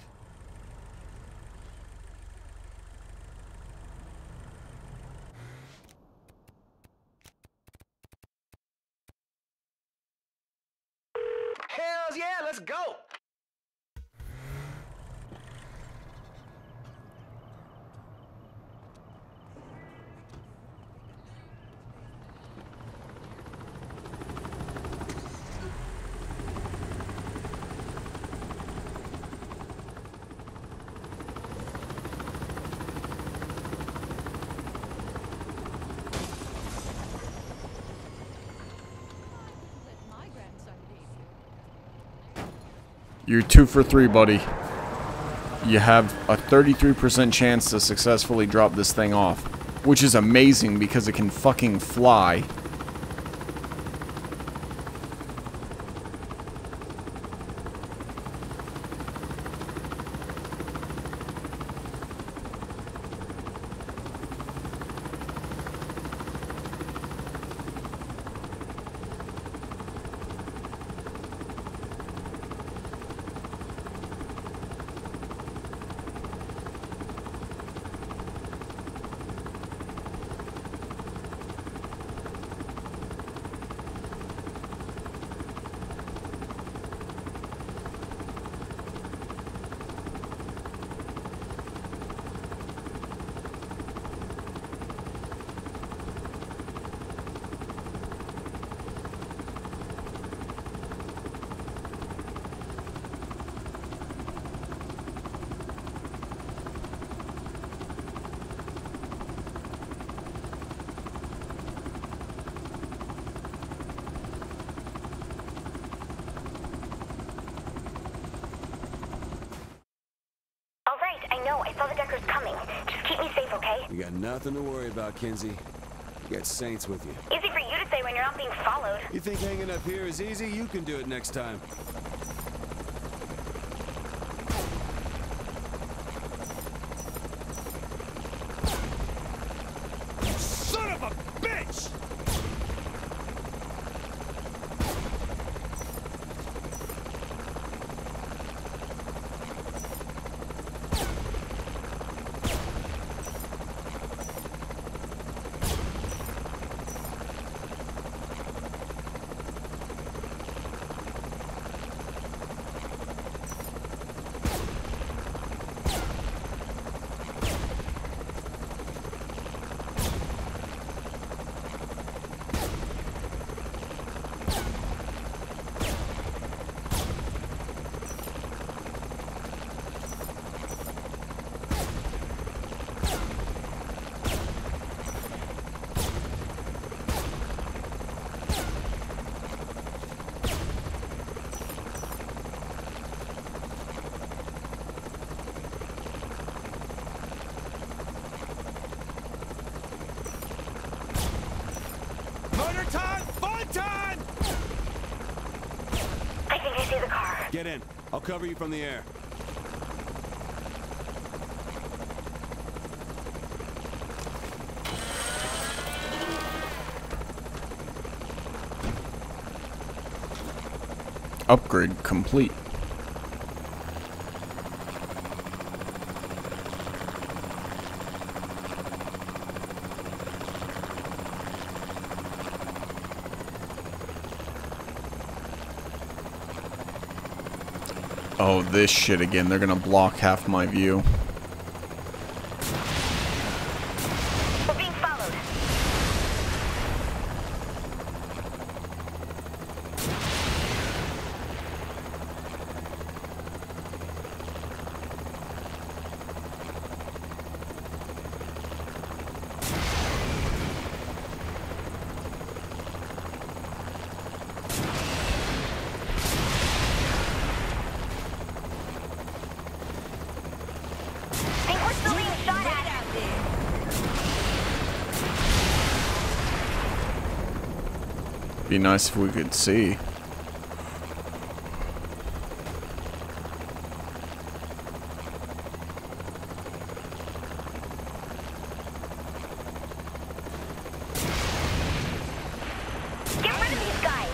Hells yeah, let's go! You're two for three, buddy. You have a thirty-three percent chance to successfully drop this thing off. Which is amazing because it can fucking fly. I saw the Deckers coming. Just keep me safe, okay? You got nothing to worry about, Kinsey. You got Saints with you. Easy for you to say when you're not being followed. You think hanging up here is easy? You can do it next time. Son of a bitch! Motor time! Fun time! I think I see the car. Get in. I'll cover you from the air. Upgrade complete. Oh, this shit again. They're gonna block half my view. We're being followed. Be nice if we could see. Get rid of these guys.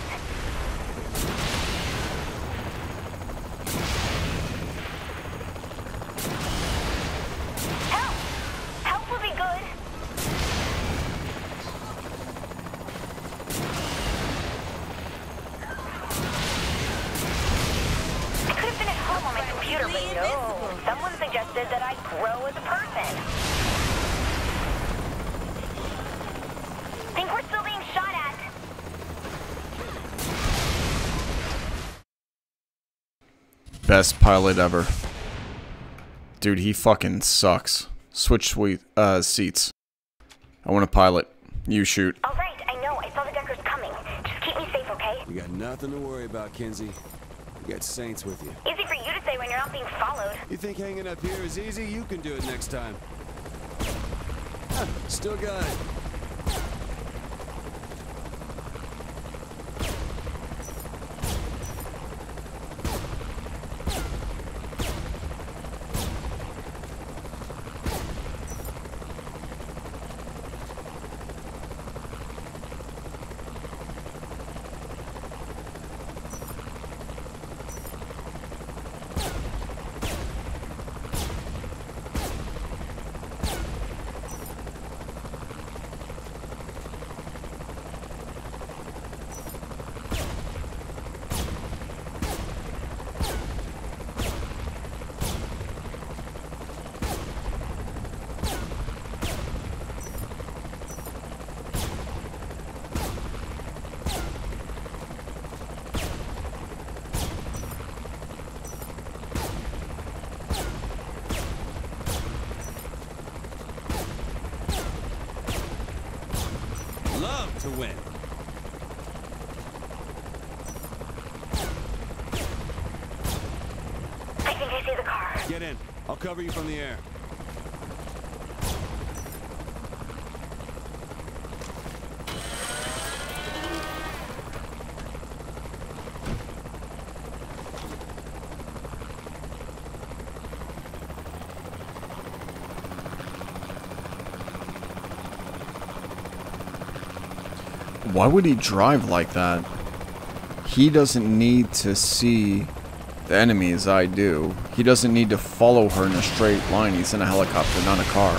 Help! Help will be good. But no, someone suggested that I grow as a person. Think we're still being shot at. Best pilot ever. Dude, he fucking sucks. Switch sweet, uh, seats. I want to pilot. You shoot. All right, I know. I saw the Deckers coming. Just keep me safe, okay? You got nothing to worry about, Kinsey. You get saints with you. Easy for you to say when you're not being followed. You think hanging up here is easy? You can do it next time. Huh, still got it. Love to win. I think I see the car. Get in. I'll cover you from the air. Why would he drive like that? He doesn't need to see the enemy as I do. He doesn't need to follow her in a straight line. He's in a helicopter, not a car.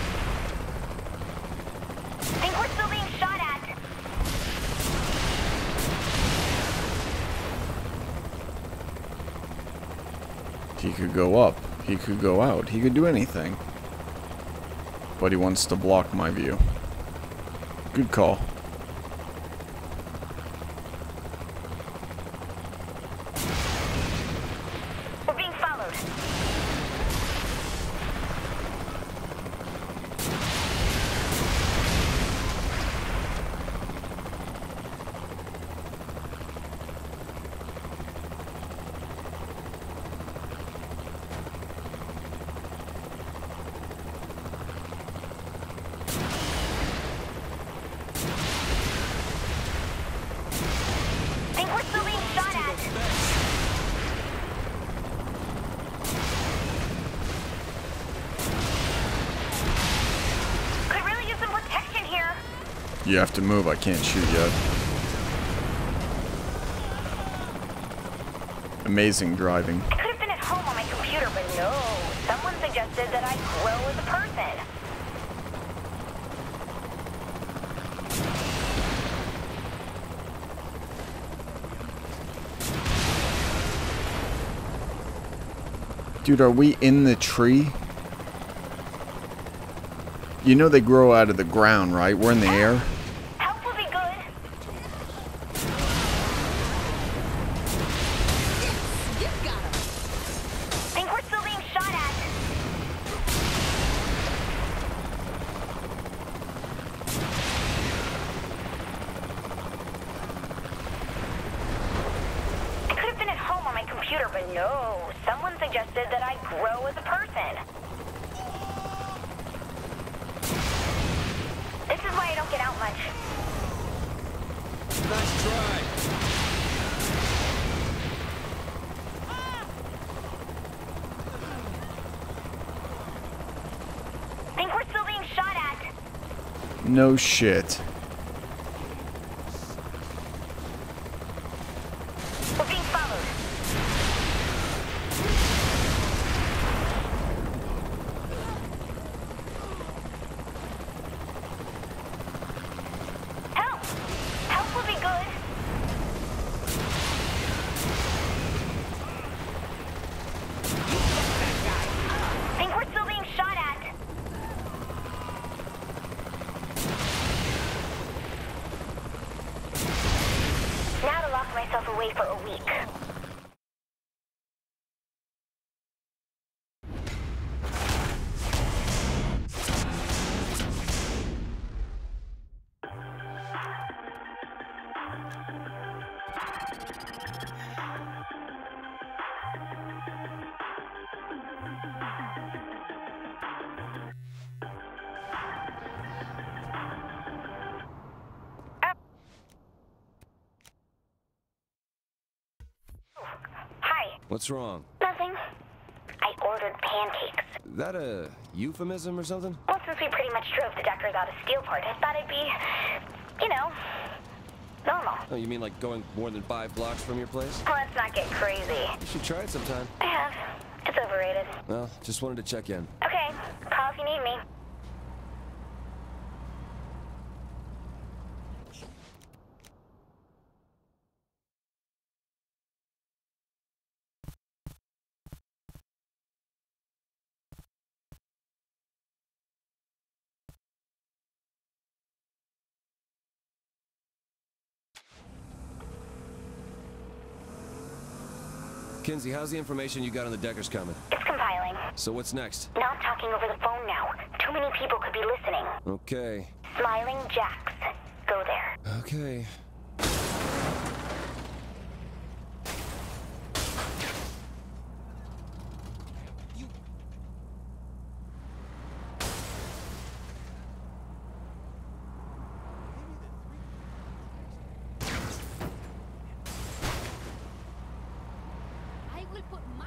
I think we're still being shot at. He could go up. He could go out. He could do anything. But he wants to block my view. Good call. We're being followed. I think we're still being shot at. Could really use some protection here. You have to move. I can't shoot yet. Amazing driving. I could have been at home on my computer, but no. Someone suggested that I grow as a person. Dude, are we in the tree? You know they grow out of the ground, right? We're in the air. Help will be good. You got him. Think we're still being shot at. I could have been at home on my computer, but no. Someone suggested that I grow as a person. This is why I don't get out much. Nice try. Think we're still being shot at. No shit. We're being followed. Help! Help will be good. Think we're still being shot at. Now to lock myself away for a week. What's wrong? Nothing. I ordered pancakes. That a euphemism or something? Well, since we pretty much drove the Deckers out of Steelport, I thought it'd be, you know, normal. Oh, you mean like going more than five blocks from your place? Let's not get crazy. You should try it sometime. I have. It's overrated. Well, just wanted to check in. Okay, call if you need me. Kinsey, how's the information you got on the Deckers coming? It's compiling. So what's next? Not talking over the phone now. Too many people could be listening. Okay. Smiling Jacks. Go there. Okay. I will put my...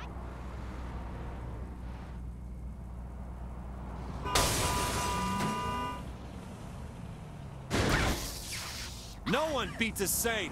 No one beats a saint!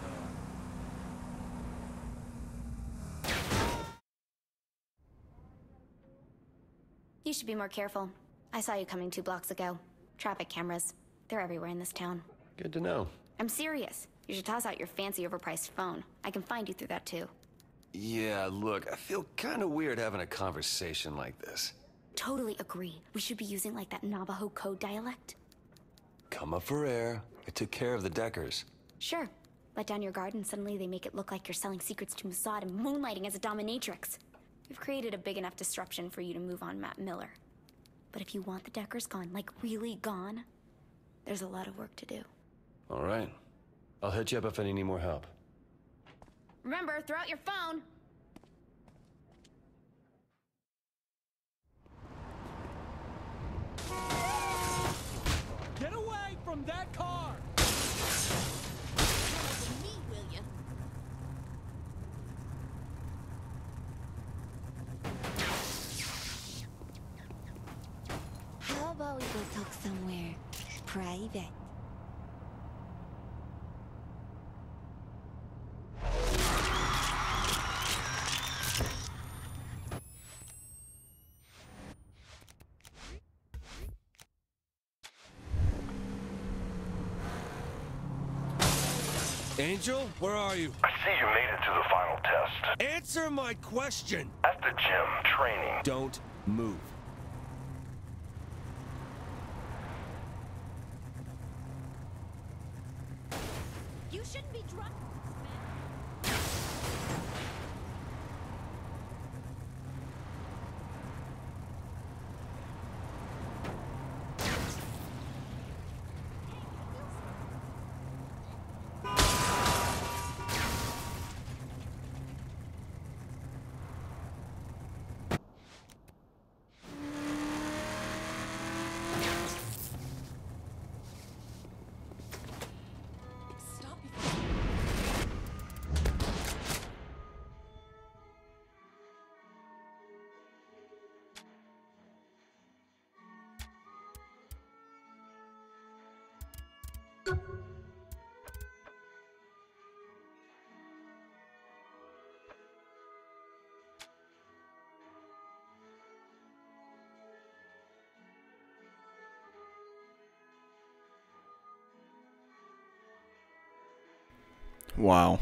You should be more careful. I saw you coming two blocks ago. Traffic cameras. They're everywhere in this town. Good to know. I'm serious. You should toss out your fancy overpriced phone. I can find you through that too. Yeah, look, I feel kind of weird having a conversation like this. Totally agree. We should be using like that Navajo code dialect. Come up for air. I took care of the Deckers. Sure. Let down your guard and suddenly they make it look like you're selling secrets to Mossad and moonlighting as a dominatrix. We've created a big enough disruption for you to move on Matt Miller. But if you want the Deckers gone, like really gone, there's a lot of work to do. All right. I'll hit you up if I need any more help. Remember, throw out your phone. Get away from that car! Me, will ya? How about we go talk somewhere private? Angel, where are you? I see you made it to the final test. Answer my question! At the gym, training. Don't move. You shouldn't be drunk. Wow.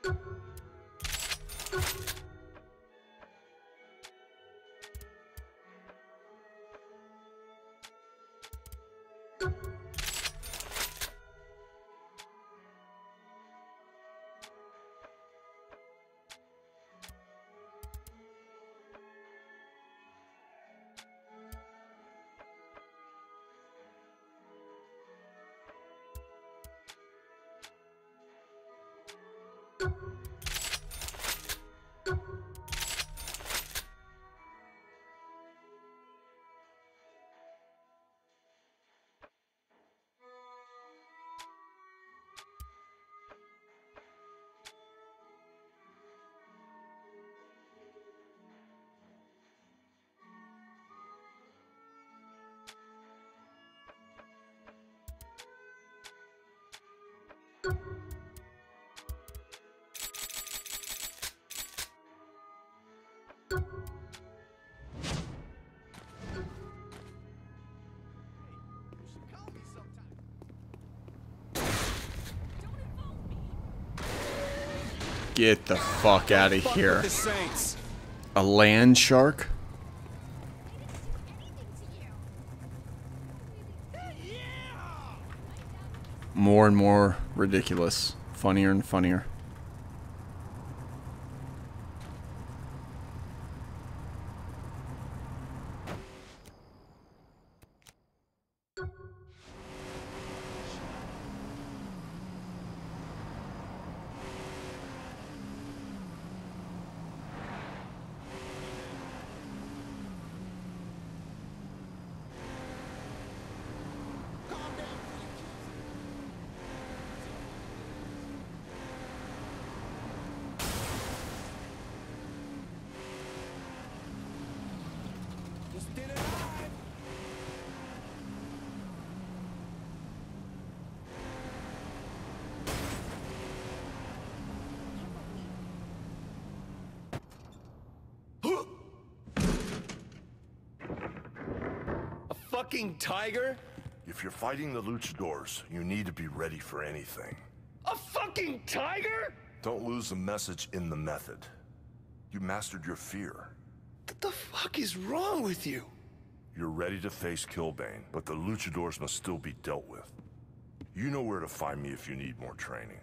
Get the fuck out of here. A land shark? More and more ridiculous. Funnier and funnier. Fucking tiger? If you're fighting the luchadors, you need to be ready for anything. A fucking tiger? Don't lose the message in the method. You mastered your fear. What the fuck is wrong with you? You're ready to face Killbane, but the luchadors must still be dealt with. You know where to find me if you need more training.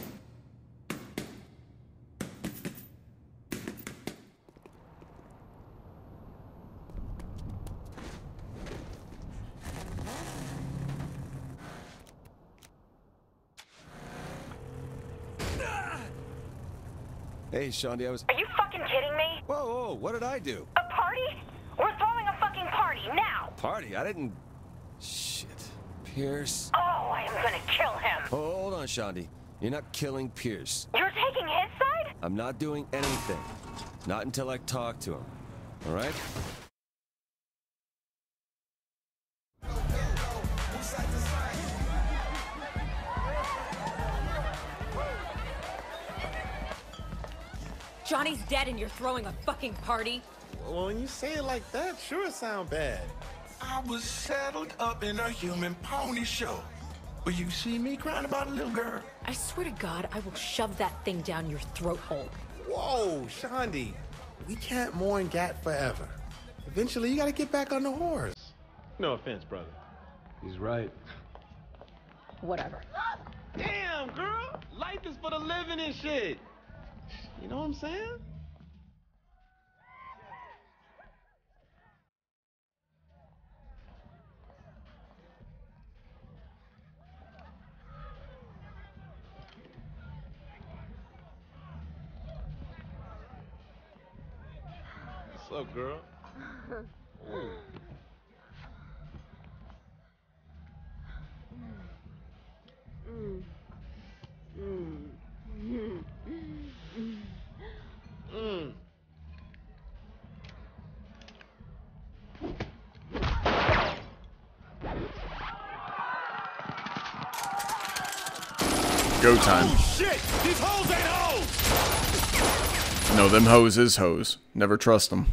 Hey, Shaundi, I was... Are you fucking kidding me? Whoa, whoa, what did I do? A party? We're throwing a fucking party now! Party? I didn't... Shit. Pierce... Oh, I am gonna kill him! Oh, hold on, Shaundi. You're not killing Pierce. You're taking his side? I'm not doing anything. Not until I talk to him. All right? Johnny's dead and you're throwing a fucking party? Well, when you say it like that, sure it sound bad. I was saddled up in a human pony show. Will you see me crying about a little girl? I swear to God, I will shove that thing down your throat hole. Whoa, Shaundi. We can't mourn Gat forever. Eventually, you gotta get back on the horse. No offense, brother. He's right. Whatever. Damn, girl. Life is for the living and shit. You know what I'm saying? What's up, girl? Ooh. Mm. Mm. Mm. Mm. Mm. Go time. Oh shit! These hoes ain't hoes! No, them hoes is hoes. Never trust them.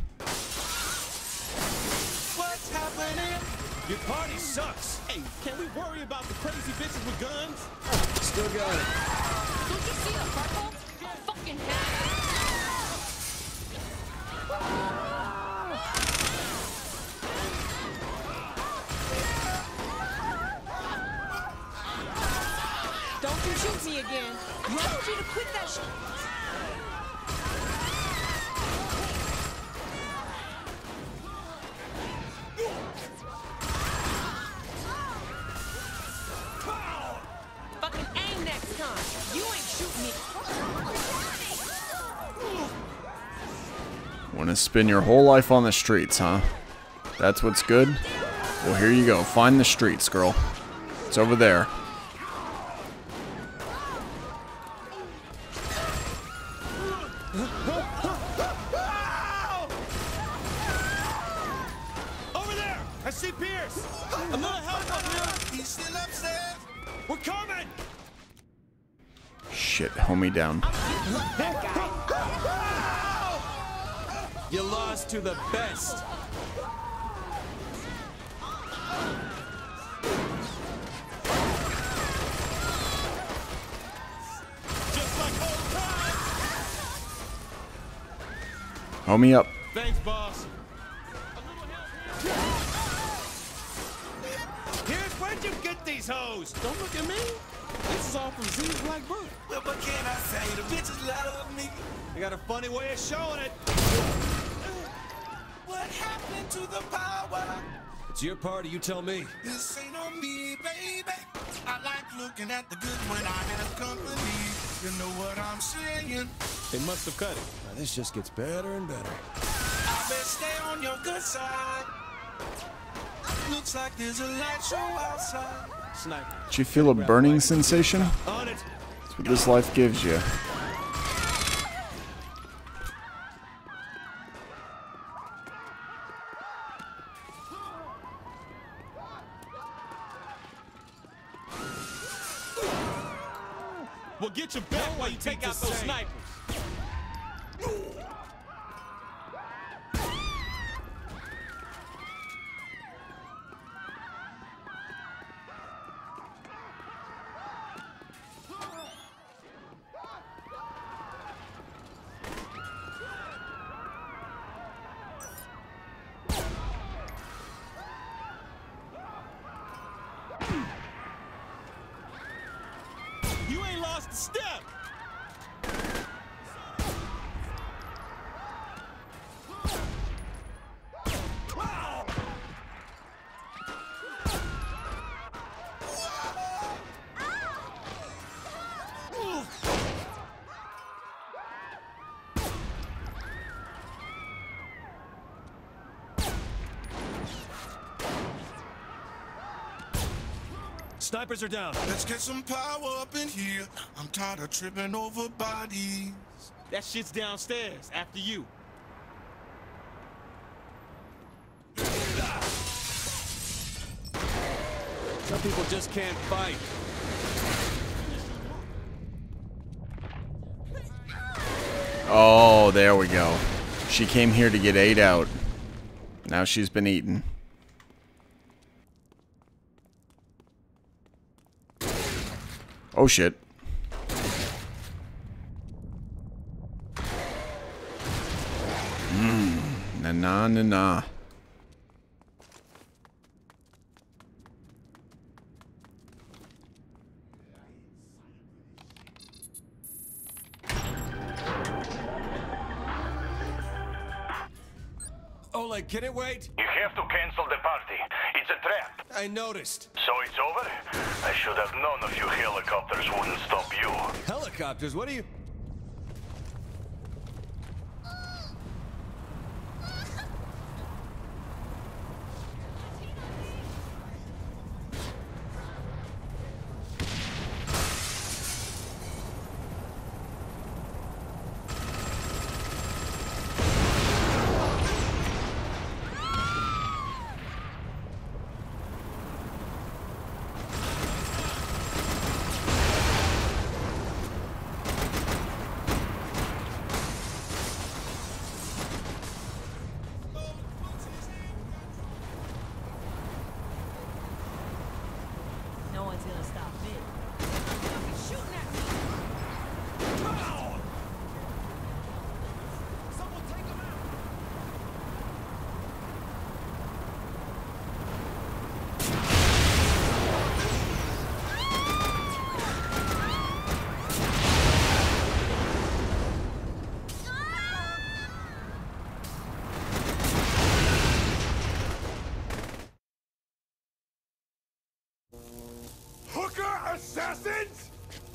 What's happening? Your party sucks. Hey, can we worry about the crazy bitches with guns? Still got it. Don't you see a purple? fucking hat. Don't you shoot me again. I told you to quit that shit. Fucking aim next time. You ain't shooting me. Want to spend your whole life on the streets, huh? That's what's good? Well, here you go. Find the streets, girl. It's over there. Over there! I see Pierce! I'm gonna help up here! He's still upstairs! We're coming! Shit, homie down. You lost to the best. Just like old times! Homie up. Thanks, boss. Here's where'd you get these hoes? Don't look at me. This is all from Z's Black Book. Well, what can I say? The bitches love me. They got a funny way of showing it. What happened to the power? It's your party, you tell me. This ain't on me, baby. I like looking at the good when I'm in a company. You know what I'm saying? They must have cut it. Now, this just gets better and better. I better stay on your good side. Looks like there's a light show outside. Sniper. Did you feel a burning sensation? On it. That's what this life gives you. We'll get you back while you take out those snipers. You ain't lost a step. Snipers are down. Let's get some power up in here. I'm tired of tripping over bodies. That shit's downstairs after you. Some people just can't fight. Oh, there we go. She came here to get ate out. Now she's been eaten. Oh shit. Mmm. Na na na na. Oleg, can it wait? You have to cancel the party. It's a trap. I noticed. So it's over? I should have known a few helicopters wouldn't stop you. Helicopters? What are you...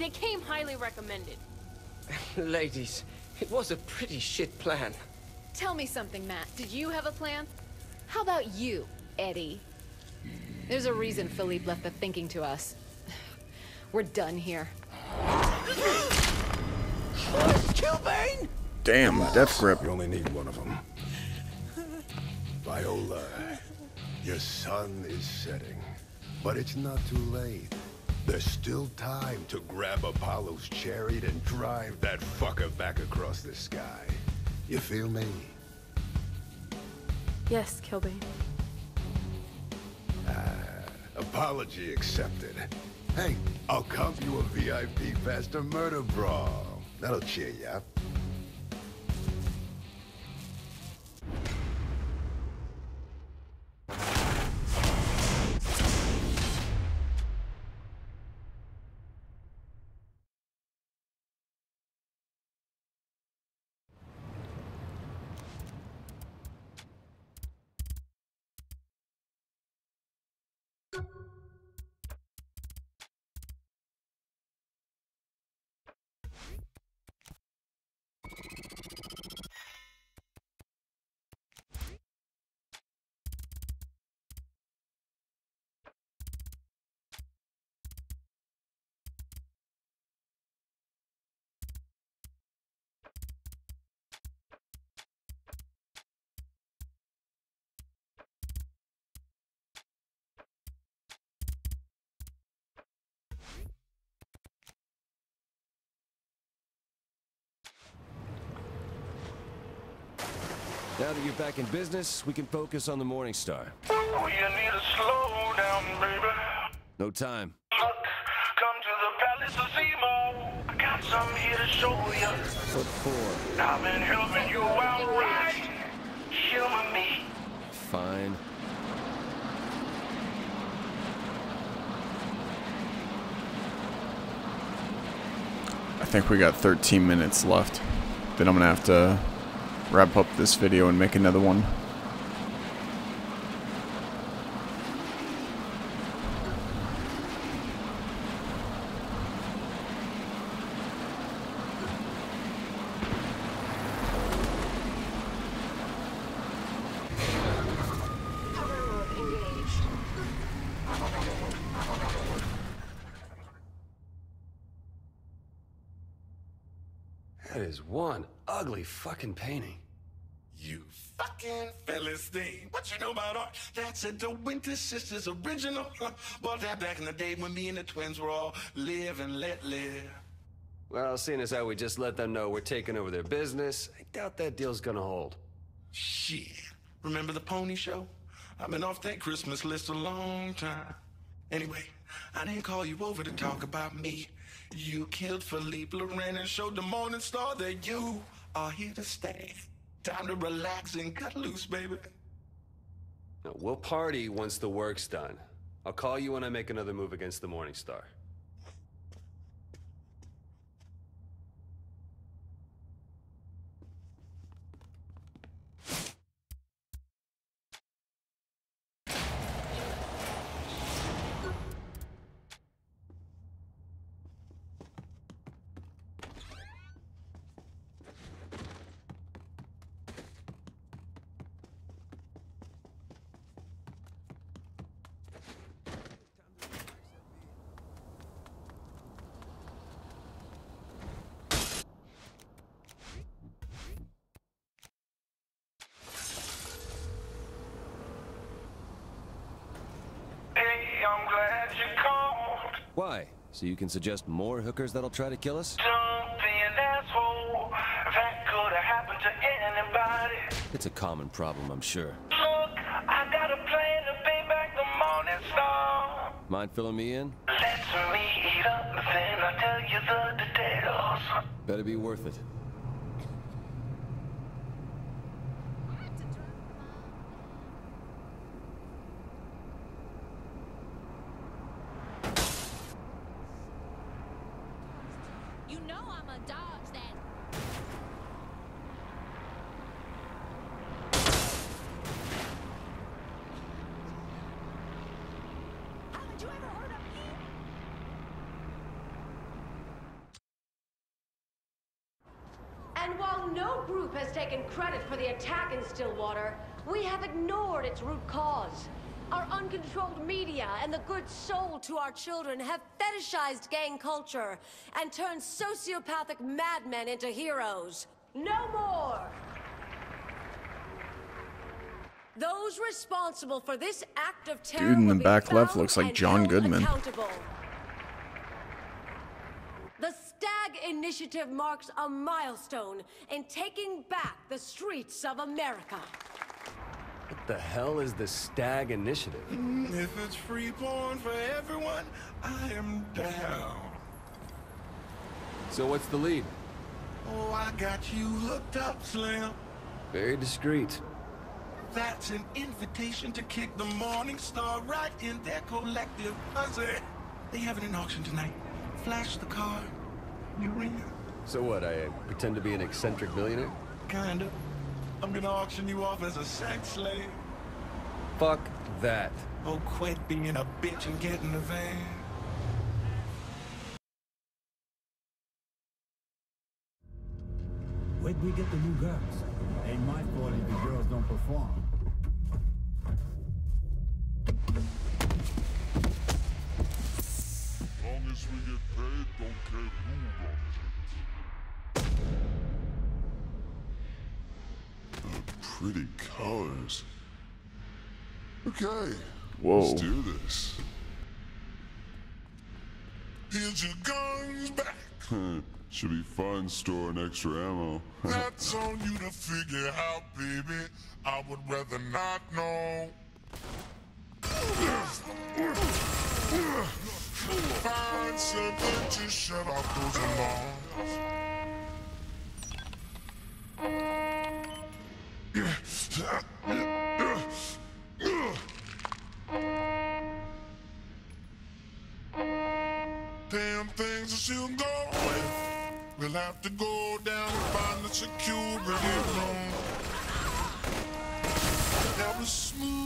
They came highly recommended. Ladies, it was a pretty shit plan. Tell me something, Matt. Did you have a plan? How about you, Eddie? There's a reason Philippe left the thinking to us. We're done here. Killbane! Damn, death grip. You only need one of them. Viola, your sun is setting, but it's not too late. There's still time to grab Apollo's chariot and drive that fucker back across the sky. You feel me? Yes, Killbane. Ah, apology accepted. Hey, I'll comp you a V I P faster murder brawl. That'll cheer you up. Now that you're back in business, we can focus on the Morning Star. Oh, you need to slow down, baby. No time. Look, come to the Palace of Zemo. I got something here to show you. What for? I've been helping you out right. Humor me. Fine. I think we got thirteen minutes left. Then I'm gonna have to wrap up this video and make another one. That is one ugly fucking painting. You fucking Philistine. What you know about art? That's a De Winter Sisters original. Well, that back in the day when me and the twins were all live and let live. Well, seeing as how we just let them know we're taking over their business, I doubt that deal's gonna hold. Shit. Remember the pony show? I've been off that Christmas list a long time. Anyway, I didn't call you over to talk about me. You killed Philippe Loren and showed the Morning Star that you are here to stay. Time to relax and cut loose, baby. Now, we'll party once the work's done. I'll call you when I make another move against the Morning Star. I'm glad you called. Why? So you can suggest more hookers that'll try to kill us? Don't be an asshole. That could have happened to anybody. It's a common problem, I'm sure. Look, I got a plan to pay back the Morning Star. Mind filling me in? Let's meet up, then I'll tell you the details. Better be worth it. You know I'm a dodge that. Haven't you ever heard of me? while no group has taken credit for the attack in Stillwater, we have ignored its root cause. Our uncontrolled media and the good soul to our children have fetishized gang culture and turned sociopathic madmen into heroes. No more! Those responsible for this act of terror Dude in the will be back left found looks like and John held Goodman. accountable. The Stag Initiative marks a milestone in taking back the streets of America. What the hell is the Stag Initiative? If it's free porn for everyone, I am down. So what's the lead? Oh, I got you hooked up, Slim. Very discreet. That's an invitation to kick the Morning Star right in their collective pussy. They have it in auction tonight. Flash the card. You ring it. So what, I pretend to be an eccentric billionaire? Kinda. I'm gonna auction you off as a sex slave. Fuck that. Oh, quit being a bitch and get in the van. Where'd we get the new girls? Ain't my fault if the girls don't perform. As long as we get paid, don't care who runs it. Uh, pretty colors. Okay. Whoa. Let's do this. Here's your guns back. Should be fun storing extra ammo. That's on you to figure out, baby. I would rather not know. Find something to shut off those alarms. Damn things are still going. We'll have to go down and find the security room. That was smooth.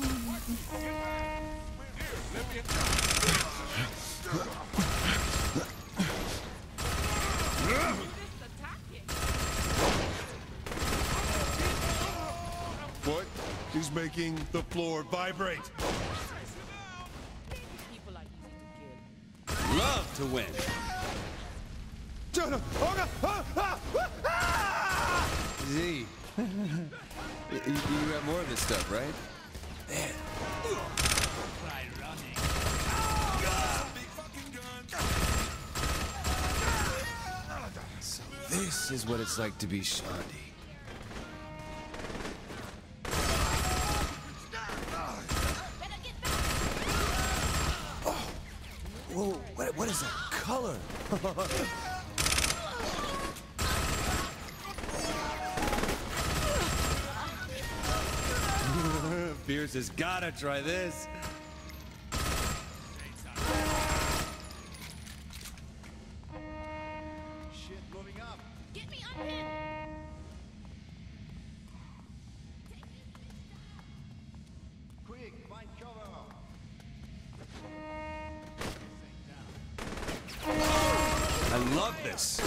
What? He's making the floor vibrate. Love to win. Z. you, you have more of this stuff, right? Man. So this is what it's like to be Shandy. Oh. Whoa, what, what is that color? Pierce has gotta try this. Shit moving up. Get me unhinged! Quick, find cover. I love this.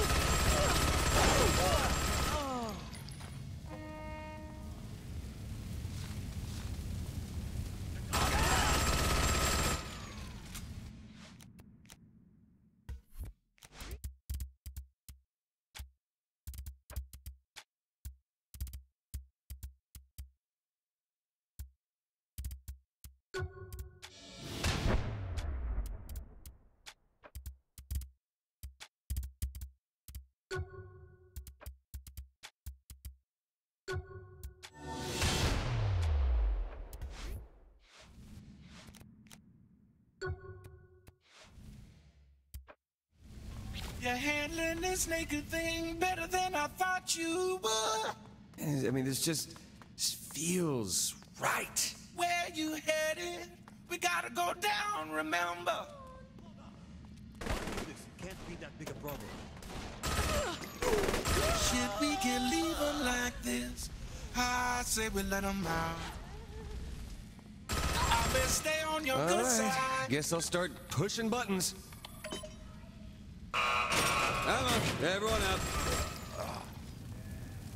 You're handling this naked thing better than I thought you would. I mean, this just, this feels right. Where you headed? We gotta go down, remember? This can't be that big a problem. Shit, we can leave them like this. I say we let them out. I better stay on your All good right. side. Guess I'll start pushing buttons. Come on, everyone up.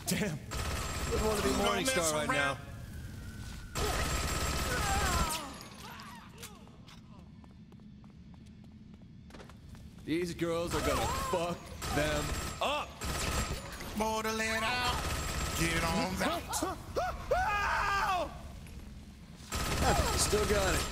Damn. Wouldn't want to be Morningstar right now. These girls are gonna fuck them up. More to let out. Get on that. Still got it.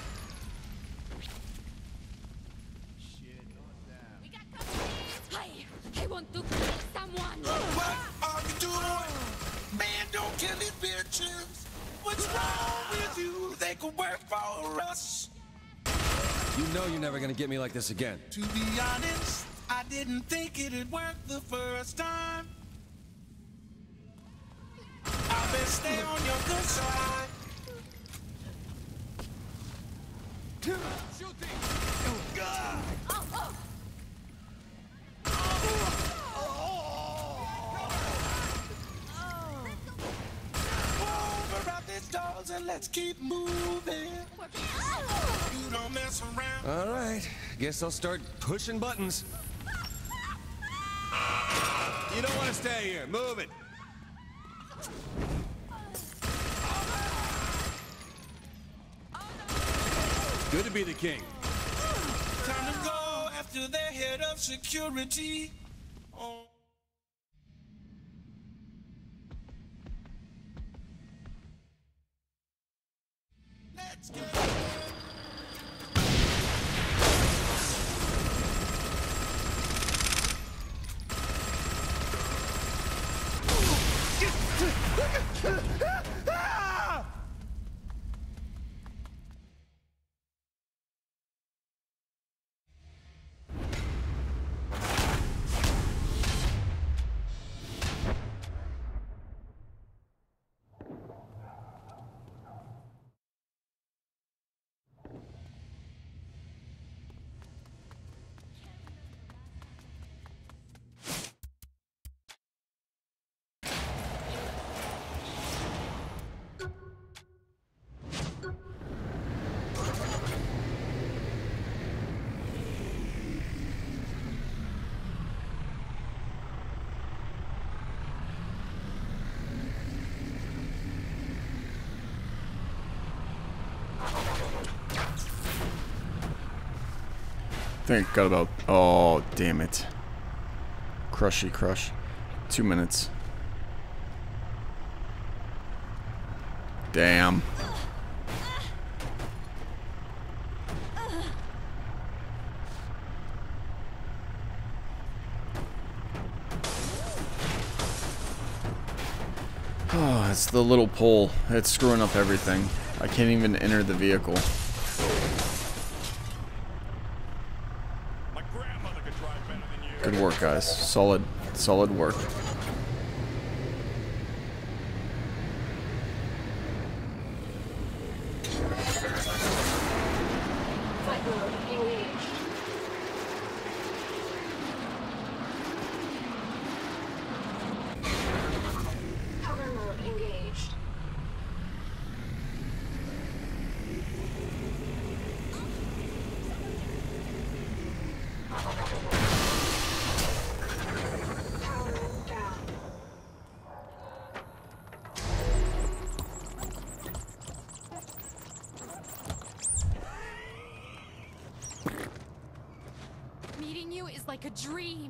I, I want to kill someone. What are you doing? Man, don't kill these bitches. What's wrong with you? They could work for us. You know you're never gonna get me like this again. To be honest, I didn't think it'd work the first time. I better stay on your good side. Shooting! Oh, God! Oh, oh. Over out these doors and let's keep moving. You don't mess around. All right, guess I'll start pushing buttons. You don't want to stay here. Move it. Good to be the king. Time to go after their head of security. Oh. Let's go. I think I got about, oh, damn it. Crushy crush. Two minutes. Damn. Oh, it's the little pole. It's screwing up everything. I can't even enter the vehicle. Good work, guys. Solid, solid work. Meeting you is like a dream.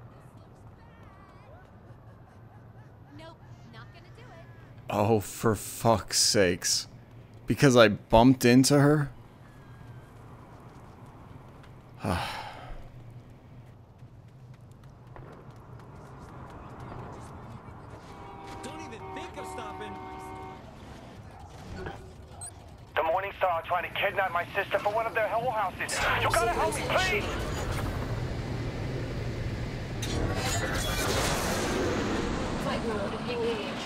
Nope, not gonna do it. Oh, for fuck's sakes. Because I bumped into her? Don't even think of stopping. The Morningstar are trying to kidnap my sister for one of their hell houses. You gotta help me, please! Flight mode engaged.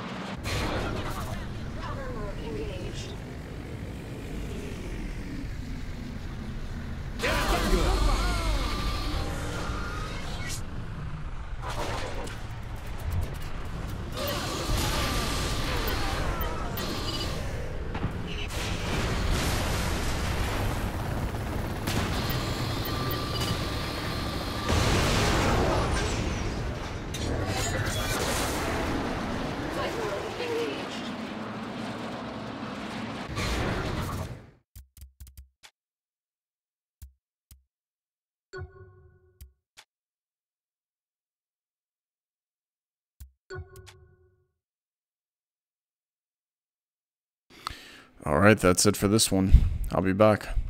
Hover mode engaged. Alright, that's it for this one. I'll be back.